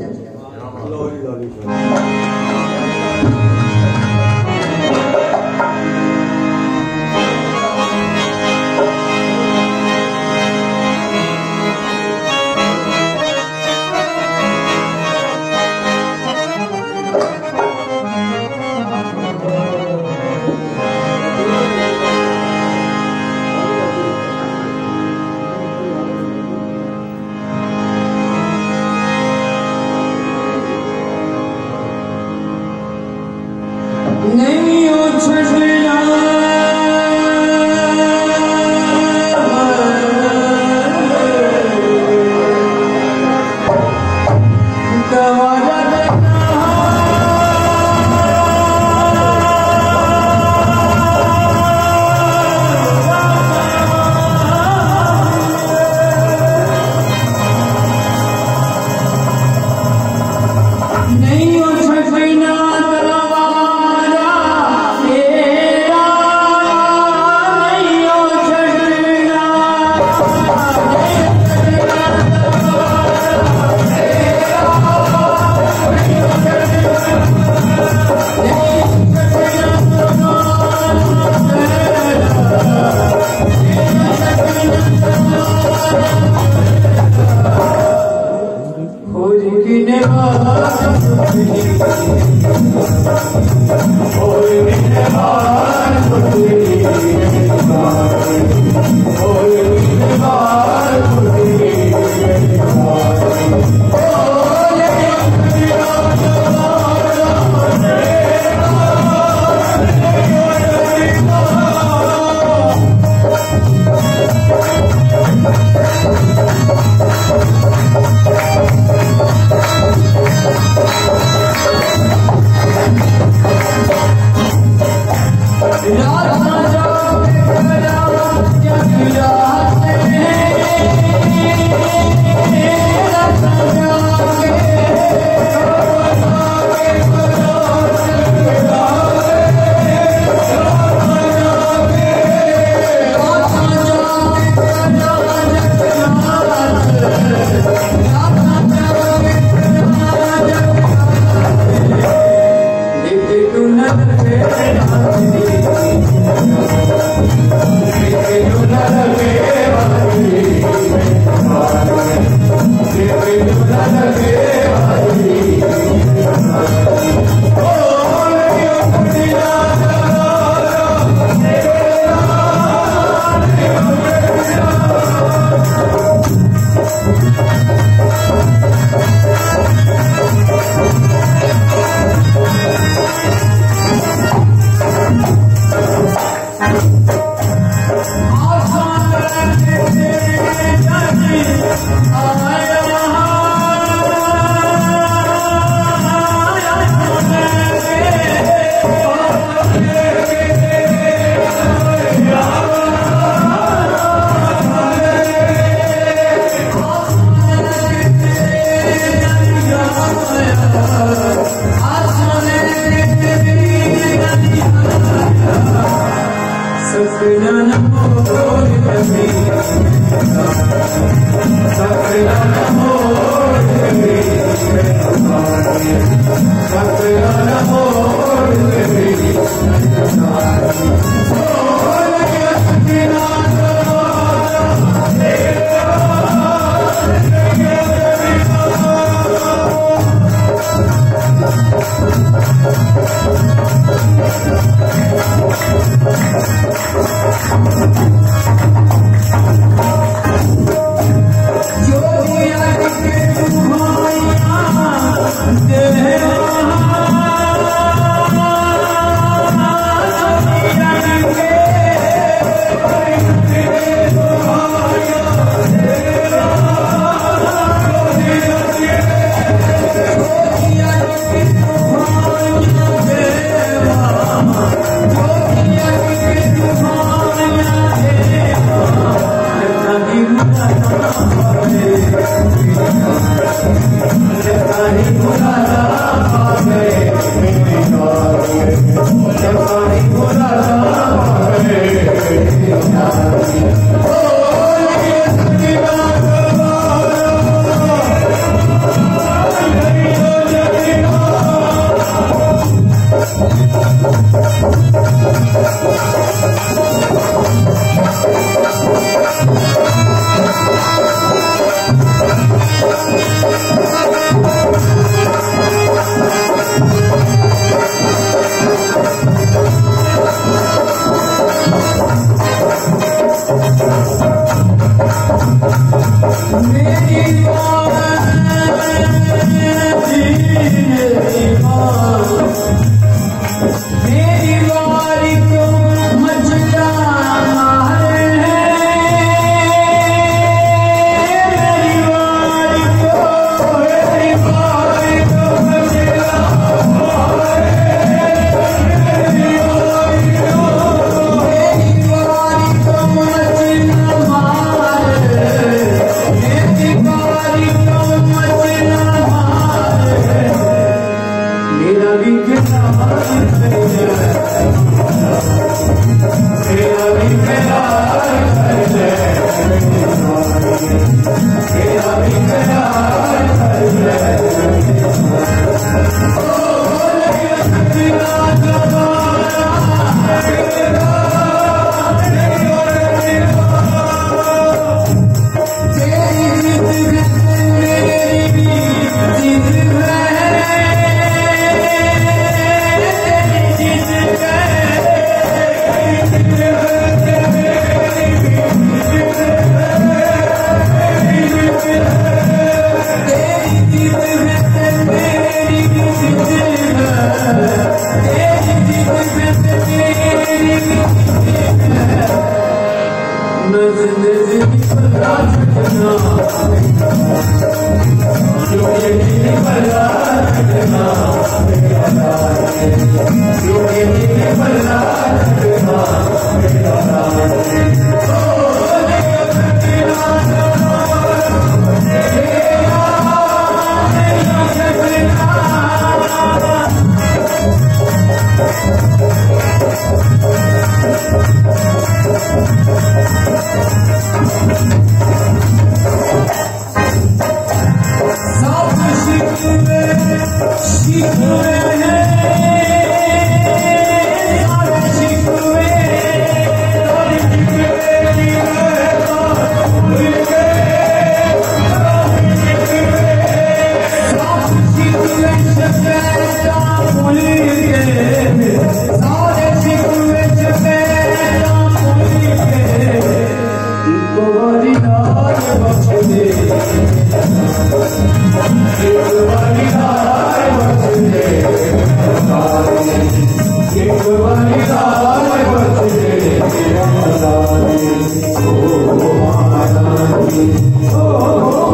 Oh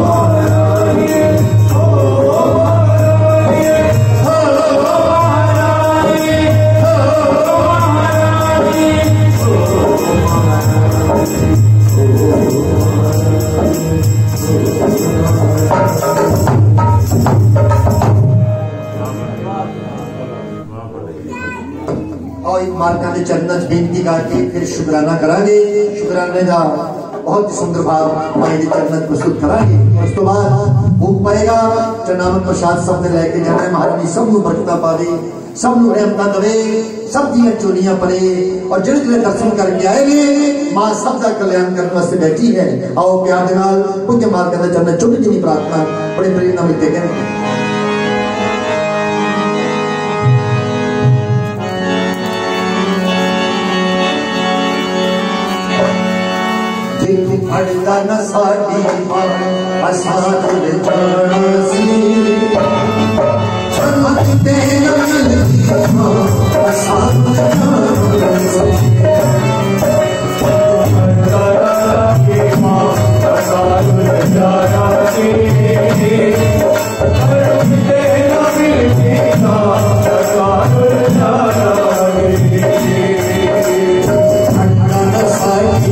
के चरणों च बेनती करके फिर शुकराना करांगे। शुकराने का बहुत ही सुंदर भाव माई के चरणों च प्रस्तुत करांगे। उस तो बाद भोग पाएगा चरनामत प्रसाद सब ने लैके जाना है। महारानी सब नूं बरकतां पावे, सब नूं रहमतां दवे, सब दियां चोलियां परे और जिहड़े जिहड़े दर्शन करके आएंगे मां सब का कल्याण करने वास्ते बैठी है। आओ प्यार दे नाल पुण्य मार्ग के चरण छोटी जी प्रार्थना बड़े प्रेम नाल मिलते हैं। अड़ता न साडी असां तुझे जाणसी चमकते न मिलती असां तुझे जाणसी के मां असां तुझे जाणसी चमकते न मिलती असां तुझे जाणसी अड़ता न साडी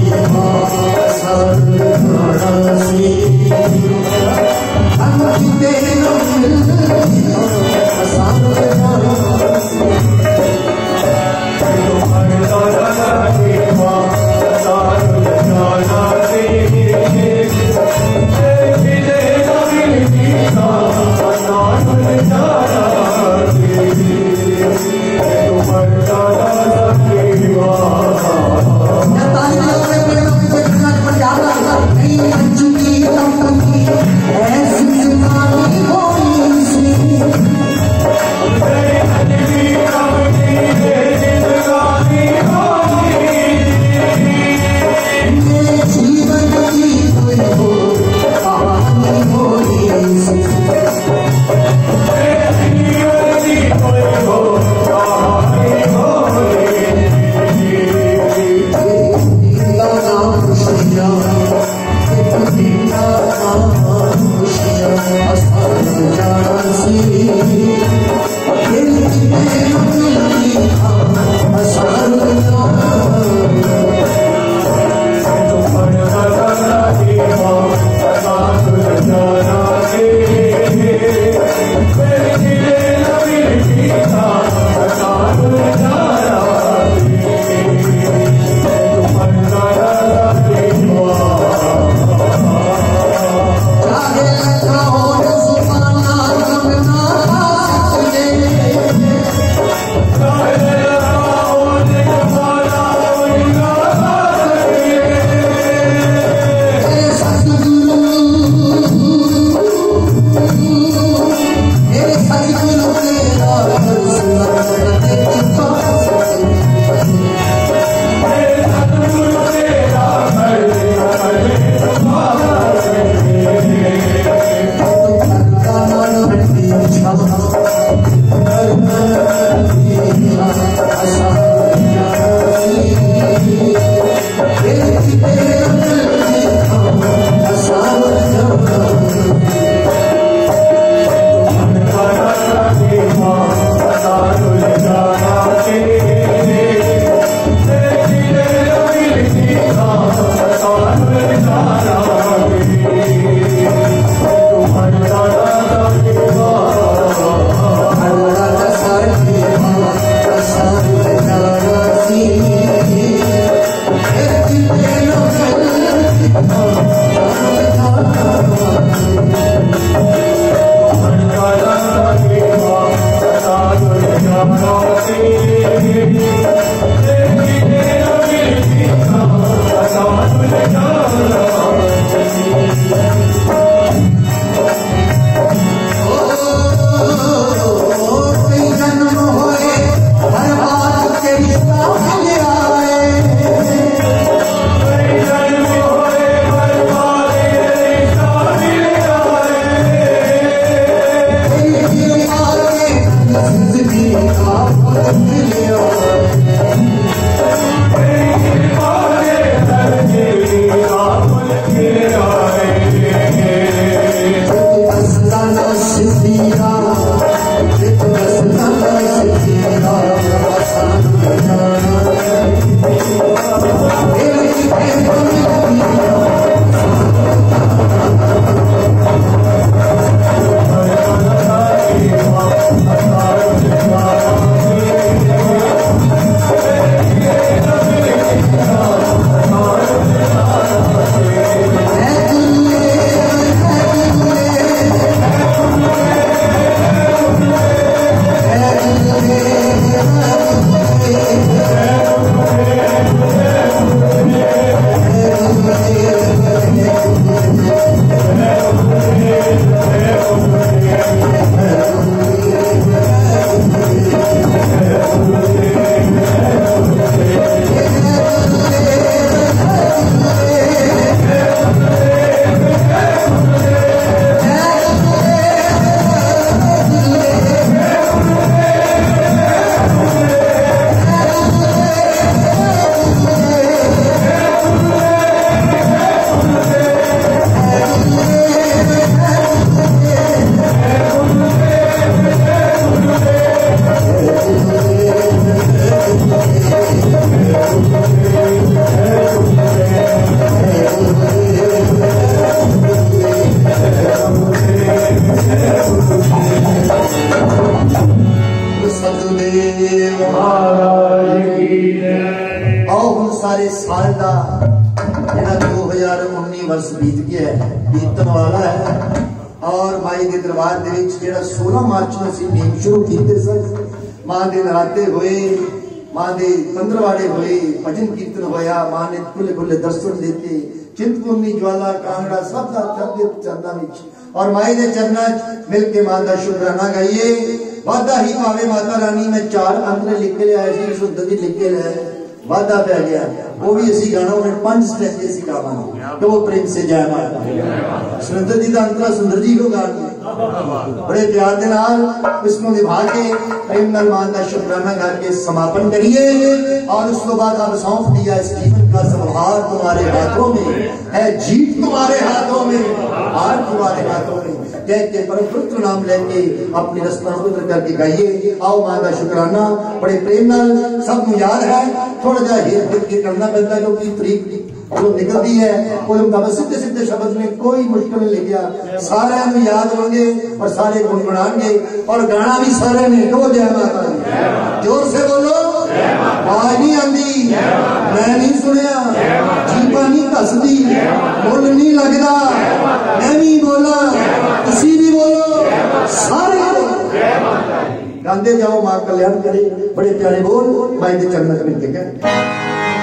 वर्ष बीत गया है, बीतन वाला है। और माई के दरबार दे विच जेड़ा 16 मार्च ਨੂੰ ਅਸੀਂ ਨੀਮ ਸ਼ੁਰੂ ਕੀਤੇ ਸਨ, मां ਦੇ ਨਰਾਤੇ ਹੋਏ, मां ਦੇ ਪੰਦਰਵਾੜੇ ਹੋਏ, भजन कीर्तन होया, मां ने खुले खुले दर्शन देते, चिंतपूर्णी ज्वाला कांगड़ा सब का तबियत चरना विच और माई दे चरना मिल के मां दा शुकराना गाइए। वादा ही पावे माता रानी में 4 अंतरे लिख के आए सी, सुंदर जी लिख के लाए, वादा पै गया वो भी असी गाना में 5 स्टेप असी गावांगे। तो वो प्रेम से जय माता। सुंदर जी का अंतरा सुंदर जी को गाने बड़े प्यार के नाल इसको निभा के प्रेम नाल मान का शुकराना गा के समापन करिए। और उसके बाद अब सौंप दिया इस जीवन का संभार तुम्हारे हाथों में है, जीत तुम्हारे हाथों में, हार तुम्हारे हाथों में कह के परम पवित्र नाम लेके अपनी रस्ता पवित्र करके गाइए। आओ मां का शुकराना बड़े प्रेम नाल सब याद है, थोड़ा जा हेर फेर के करना पड़ता है क्योंकि तरीक जो निकलती है वो सीधे सीधे शब्द में कोई मुश्किल नहीं लिखा, सारे याद होंगे और सारे गुनगुनाएंगे और गाना भी सारे ने तो जय माता दी। जोर से बोलो, आवाज नहीं आती, मैं नहीं सुनिया, जीपा नहीं कसदी, मुल नहीं लगता, मैं भी बोला, तुसी भी बोलो, सारे गांधे जाओ, मां कल्याण करे। बड़े प्यारे बोल माई के चरणों में मिलके कह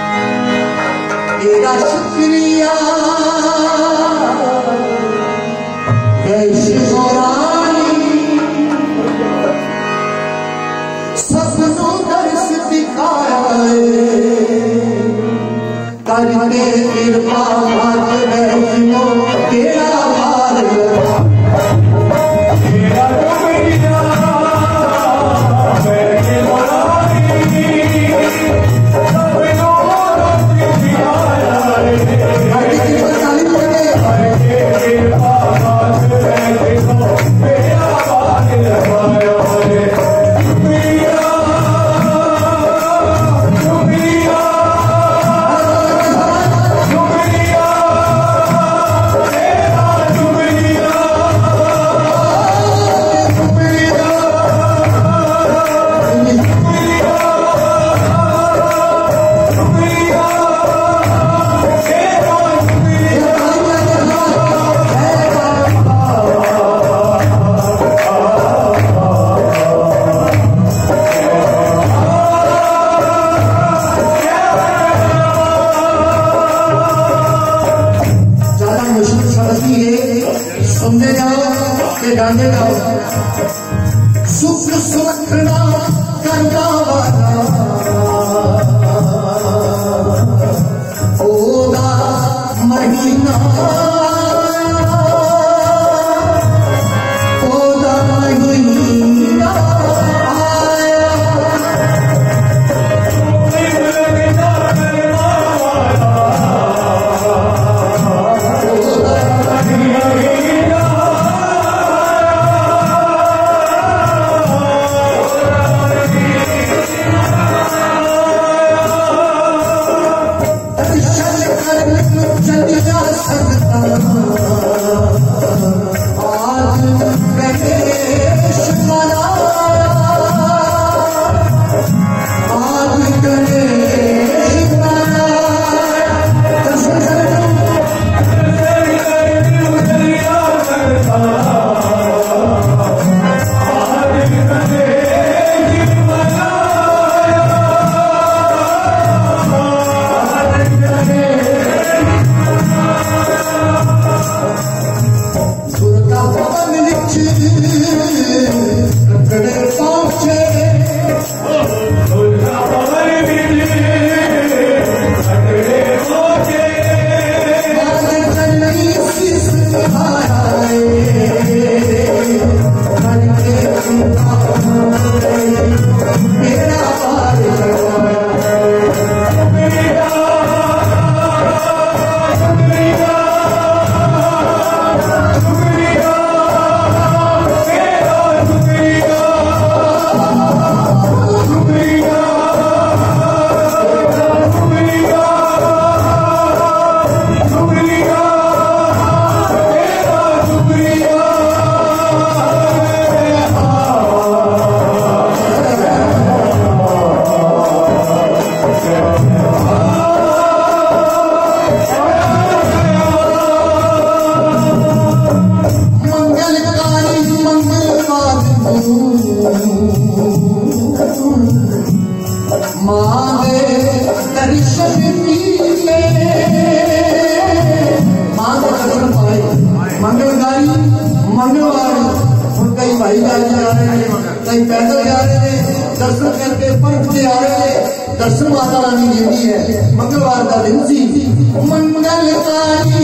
तेरा शुक्रिया सपनों दर्श दिखाया करके कृपा हाथ वैष्णो तेरा हार सुख सुखना करना वाला होगा महीना, होगा महीना पैदल जा रहे हैं, दर्शन करके पंथ के आ रहे हैं। दर्शन माता रानी देती है। मंगलवार का दिन सी मंगलकारी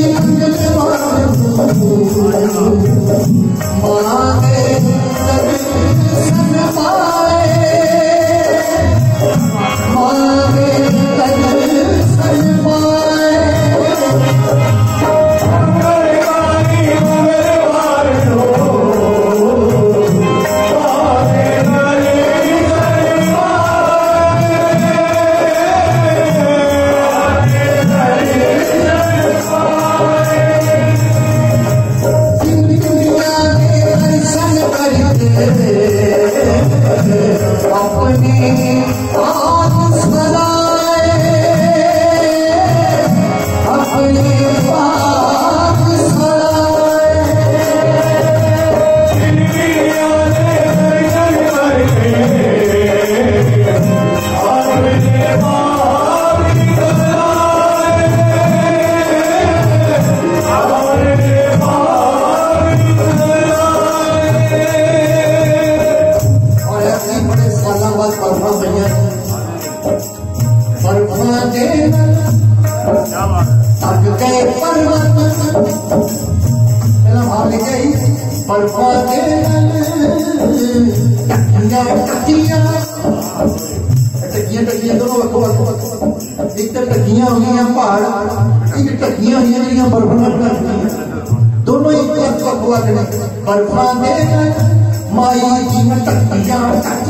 दोनों ही बर्फा दे माई जी टकिया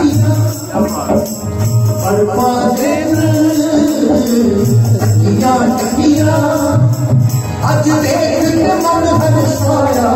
बर्फा दे टकिया अज देख के मन हर्षाया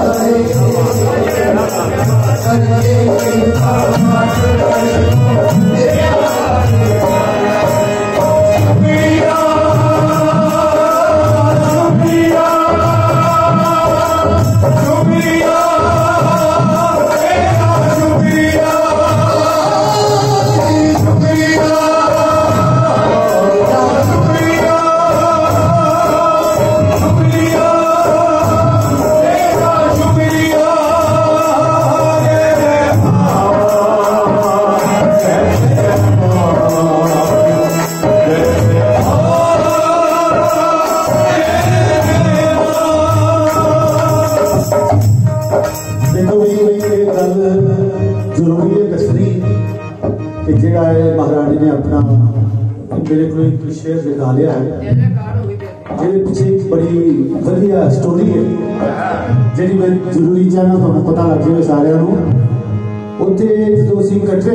महारानी ने अपना मेरे को एक शेर दिखा लिया है जिहदे पिछे एक बड़ी वधिया स्टोरी है जी मैं जरूरी चाहना तुहानूं पता लग जाए सारिਆਂ ਨੂੰ उत्थे जो असीं इकट्ठे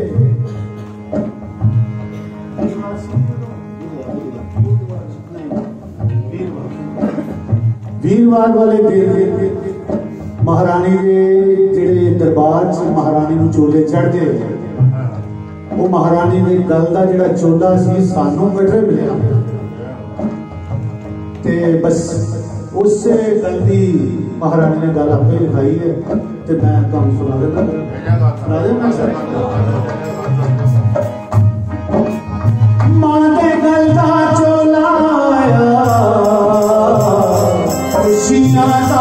वीरवार वाले दिन महारानी के जिहड़े दरबार च महारानी नूं चोले चढ़दे वो महारानी के गल का जो चोला सी सानू कटरे मिलिया ते बस उस गल की महारानी ने गल आपे लिखाई है ते मैं तुहानूं सुना देना मां के गल का चोला आया खुशियां दा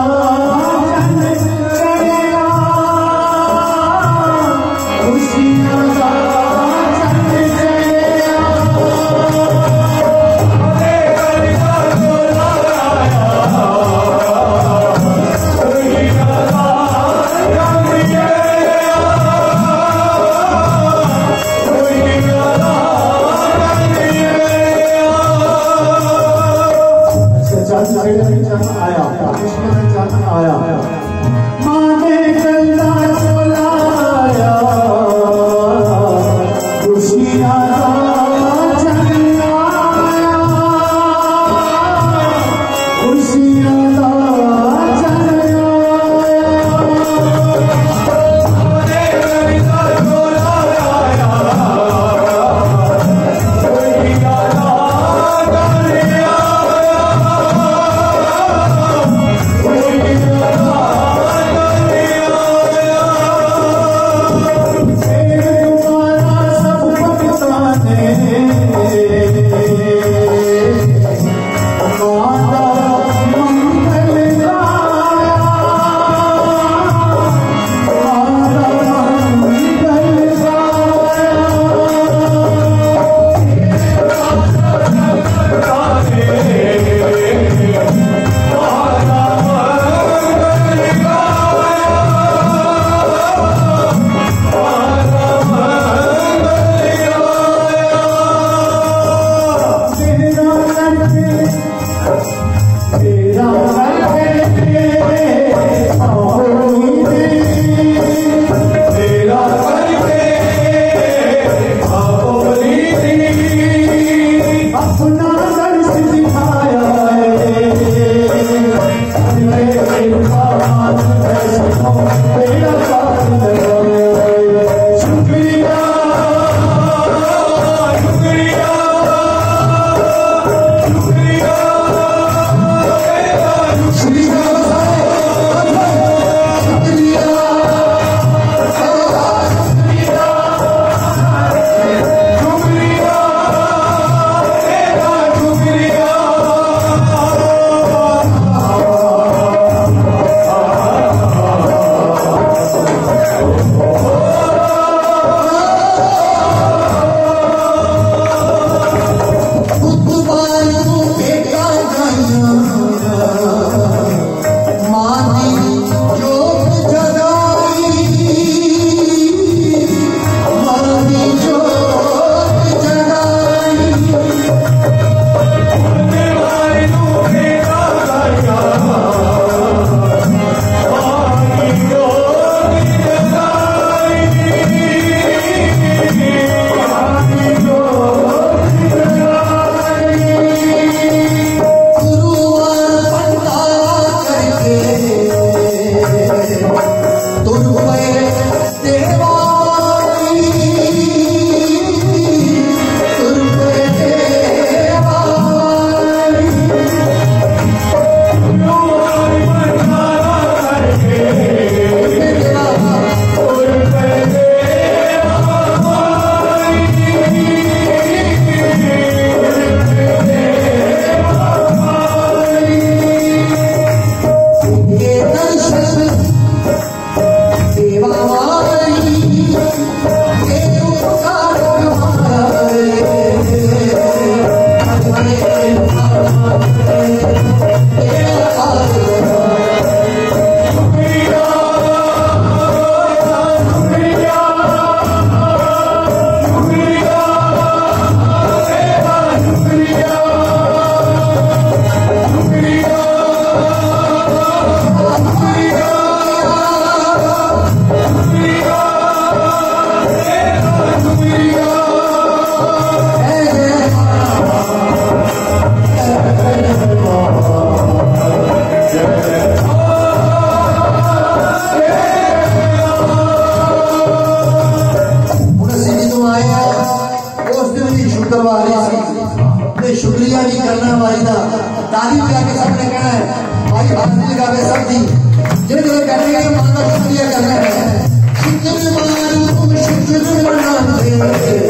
शुक्रिया नहीं करना भाई का ताली बजा के सबने कहना है भाई हाथ लगावे सब दी जिन जो कहते हैं मान का शुक्रिया करना है शुक्र मानो शुक्र मनाते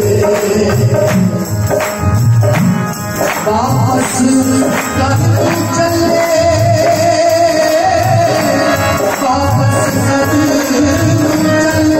वापस कर चले वापस कर चले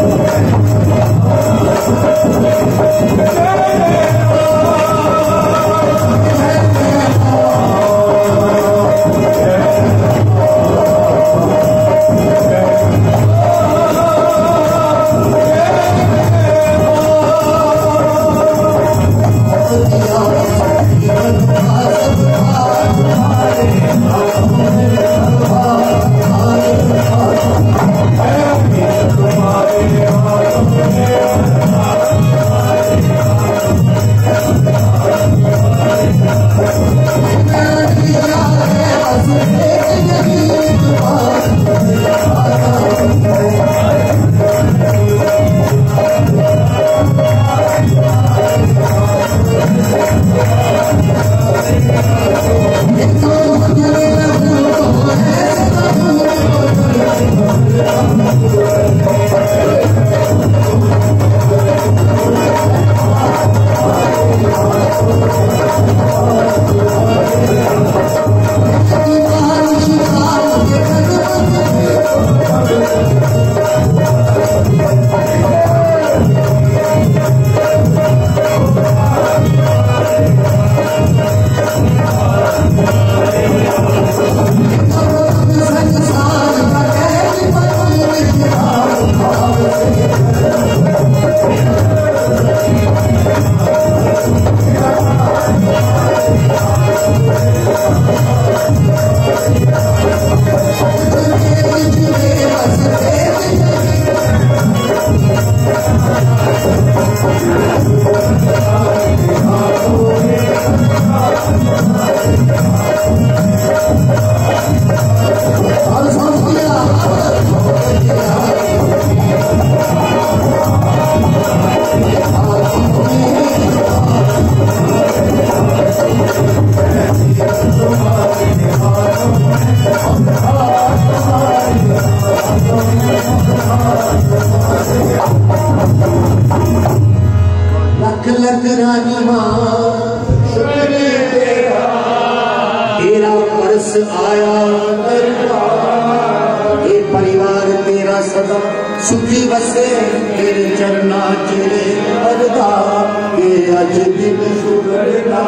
सुखी बसे तेरे चरना चेरे अरदा के अज दिन सुगड़ना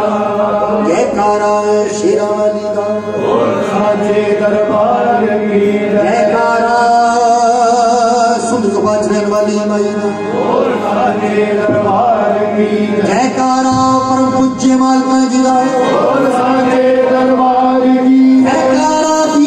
जयकारा शिराली दा साचे दरबार की जयकारा सुन सुबाज रहने वाली माई साचे दरबार की जयकारा परम पूज्य मालका जी दा साचे दरबार की जयकारा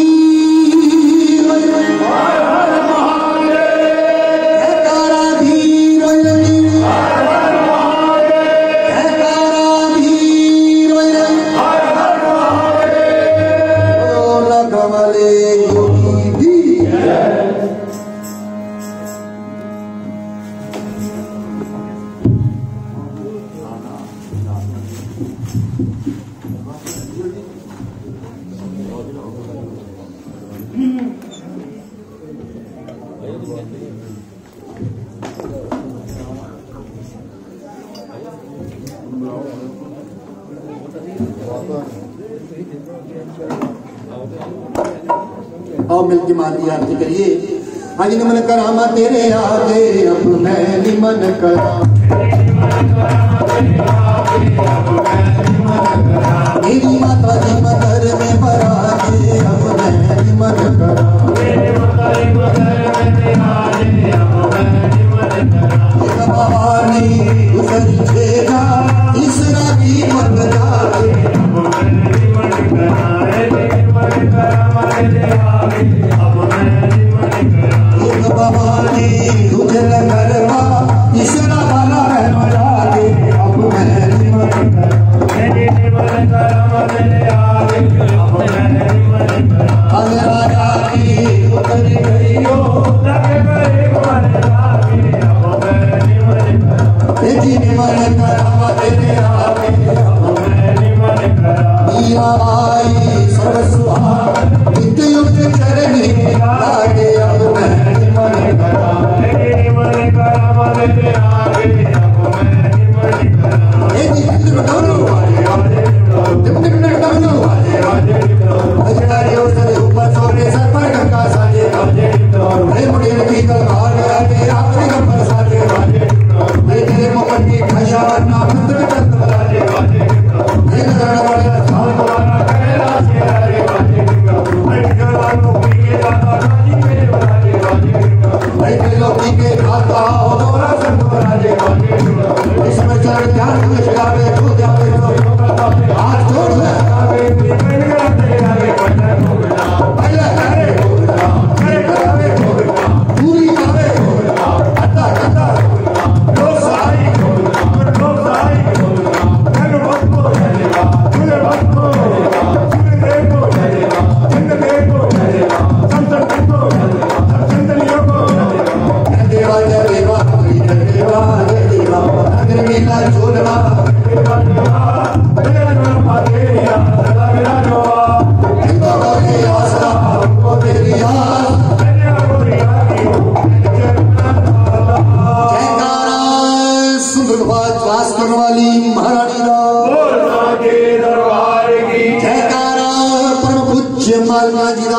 आओ मिलके माली आरती करिए। आज निमन करामा तेरे आगे अब मैं निमन करा मेरी माता जी मदर में बरा के अब मैं निमन करा भवानी गुजर छेगा इस राती मत जाए भवानी तुझे लगरवा इसरा वाला है मजा के मेरा झोलना तेरी आस जयकारा सुंदरवास करने वाली महारानी दरबार की जयकारा परम पूज्य मालवा जी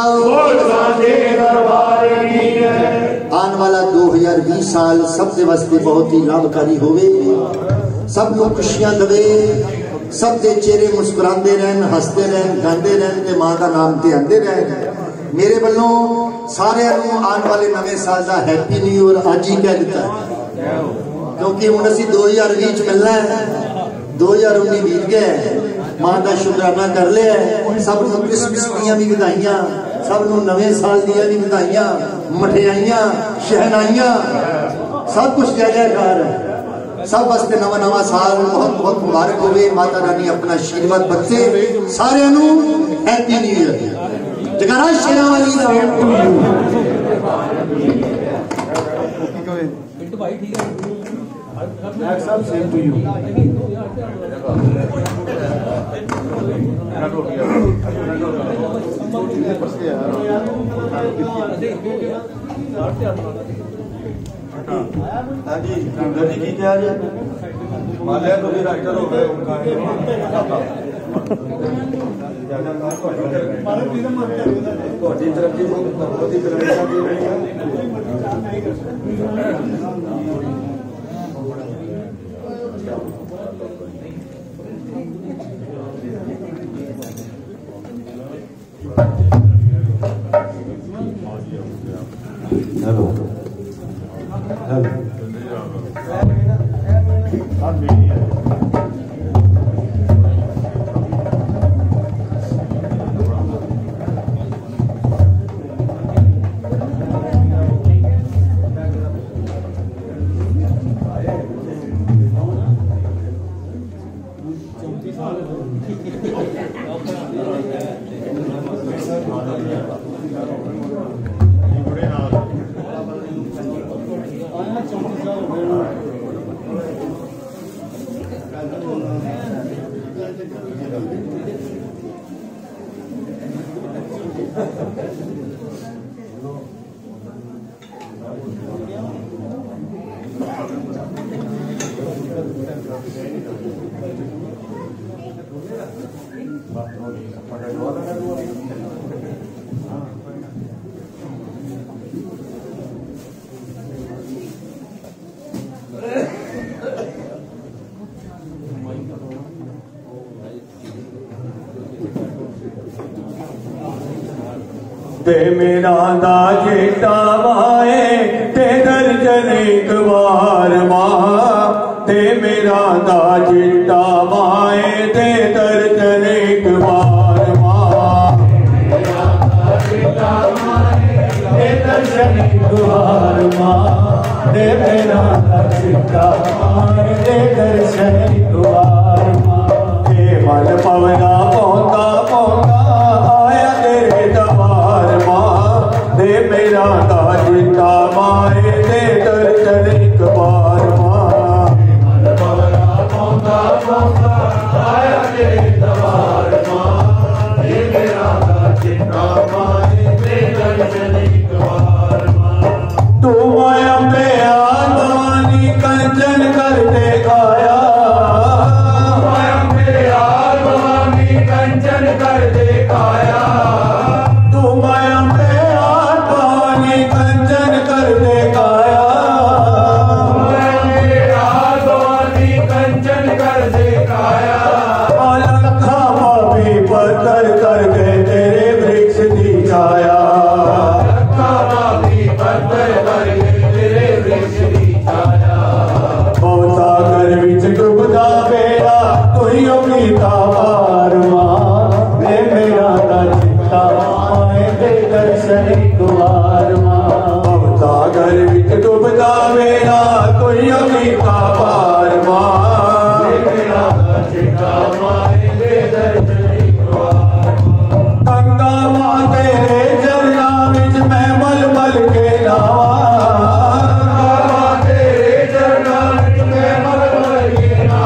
दरबार की आने वाला 2020 साल सब दे वास्ते बहुत ही लाभकारी होवे सब लोग खुशियां दवे सब दे चेहरे मुस्कुराते रहन हंसते रहन गाते रहन ते मां का नाम ते आंदे रहन मेरे वालों सारे आने वाले नवे साल का हैप्पी न्यू ईयर आज ही कह दिता क्योंकि हुण असीं 2020 मिलना है 2019 बीत गया मां का शुकराना कर लिया सब नूं क्रिसमस दियां भी बधाइयां सब नूं नवे साल दियां भी बधाइयां मठियाइयां शहनाइयां सब कुछ जय जयकार है सब वास्ते नवा नवा साल बहुत बहुत मुबारक होवे माता रानी अपना आशीर्वाद बख्शे सारियां नूं हैप्पी न्यू ईयर जगरा शेरां वाली सेम टू यू हाँ जी जी की क्या है माल्या तो भी राइटर हो गए उनका तरक्की हेलो हेलो ते मेरा दा जेटा माए ते दर्जन एक बार मां ते मेरा दा जेटा माए ते दर्जन एक बार मां मेरा दा जेटा माए ते दर्जन एक बार मां ते मेरा दा जेटा माए ते दर्जन एक बार मां ते मन पवना पौंदा पौंदा आया तेरे दरबार दे मेरा दा जेटा माए दे दर्शन एक बार मां मन पवना पौंदा पौंदा आया तेरे दरबार मां दे मेरा दा जेटा माए दे दर्शन एक बार मां तू माया पे आदवानी कंचन करते आया माया पे आदवानी कंचन करते आया तू माया कंचन कर दे काया कंचन कर दे काया लखा माफी पत्थर कर दे तेरे वृक्ष की छाया लखा माफी पत्थर कर दे तेरे वृक्ष की छाया सागर विच डूबदा बेड़ा तुइयों कीता पार मां दे मेरा दा चिट्टा माए दे दर्शन एक बार सागर विच डूबदा मेरा कोई अमीता पार मां मेरा चिट्टा माए दे दर्शन एक बार गंगा मां तेरे चरना विच मैं मल मल के नावा तेरे चरना विच मैं मल मल के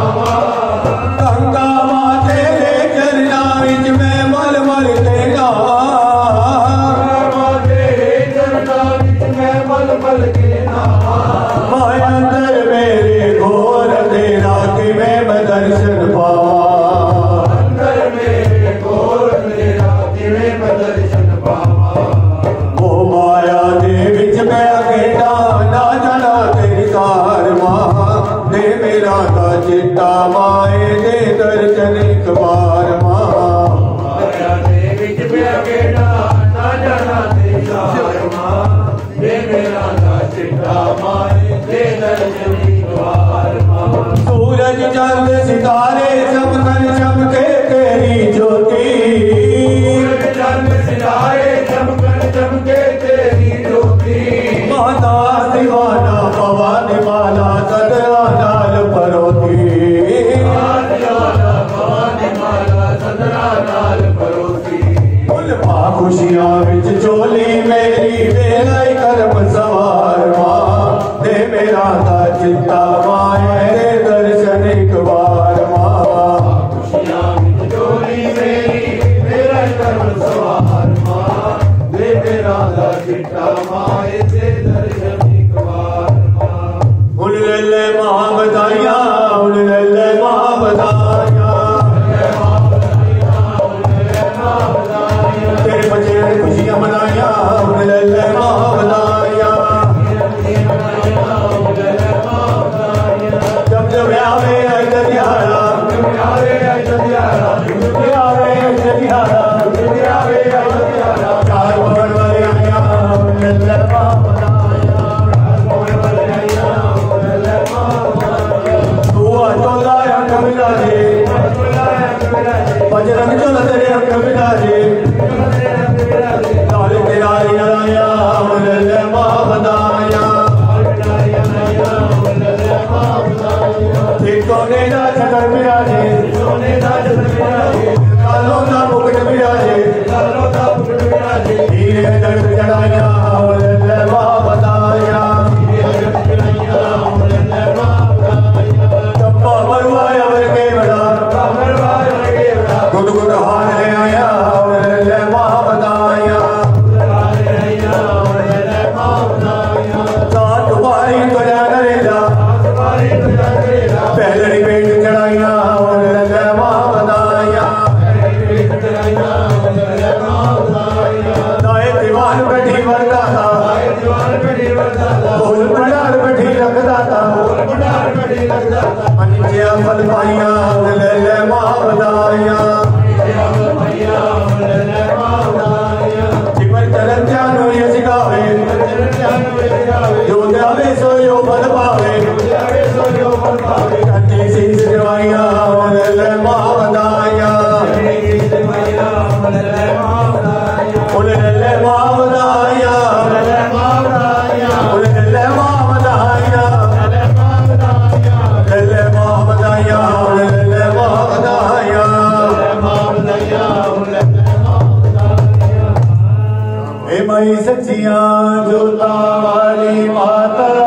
चिट्टा माए दे दर्शन एक बार मां दे विच पिया गेड़ा ना जाना ते यार मां दे मेरा दा चिट्टा माए दे दर्शन एक बार मां सूरज चंद सितारे चमकन चमके तेरी ज्योति सूरज चंद सितारे चमकन चमके तेरी ज्योति माता दीवाना पवन माला सदरा नाल परोती सदरा नाल परोती उल्फा खुशियां विच चोली मेरी मेरा ही कर्म सवार मां दे मेरा दा चिट्टा माए दे दर्शन एक बार मां खुशियां विच चोली मेरी मेरा ही कर्म सवार मां दे मेरा दा चिट्टा माए दे दर्शन एक बार मां उन ले मां बधाइयां उन ले मां बधाइयां तेरे बच्चे खुशियां मनाइया उन ले मां बधाइयां जब जब आवे अयोध्यारा आवे अयोध्यारा आवे अयोध्यारा आवे अयोध्यारा चार पवन वाले आया उन ले मां बधाइयां पवन वाले आया उन ले मां बधाइयां तू चोला अंक विराजे बजरंग चोला तेरे अंक विराजे लाल तेरा आया उन ले मां बधाइयां सोने दा छतर विराजे सोने दा छतर विराजे कालो दा मुकुट विराजे कालो दा मुकुट विराजे हीरे जड़ जड़ाया ले मां बधाइयां हीरे जड़ जड़ाया ले मां बधाइयां चंपा मरवाया वर के बड़ा मरवाया वर के बड़ा गुड गुड हार ले आया ले मां बधाइयां ले मां बधाइयां ता तुम्हारी तुझा करेला पहलड़ी पेट चढ़ाइया ले मां बधाइयां दाए दीवान बैठी वरदाता बोल भंडार बैठी रखदाता नीचे फल पाइया ले मां बधाइयां जिमर चरण जानो ये सिखावे जो जावे सो यो फल पावे कटी शीश जवाइया ले मां बधाइयां उन ले मां बधाइयां ले मां बधाइयां उन ले मां बधाइयां ले मां बधाइयां ले मां बधाइयां हे मई सच्चियां जोता वाली माता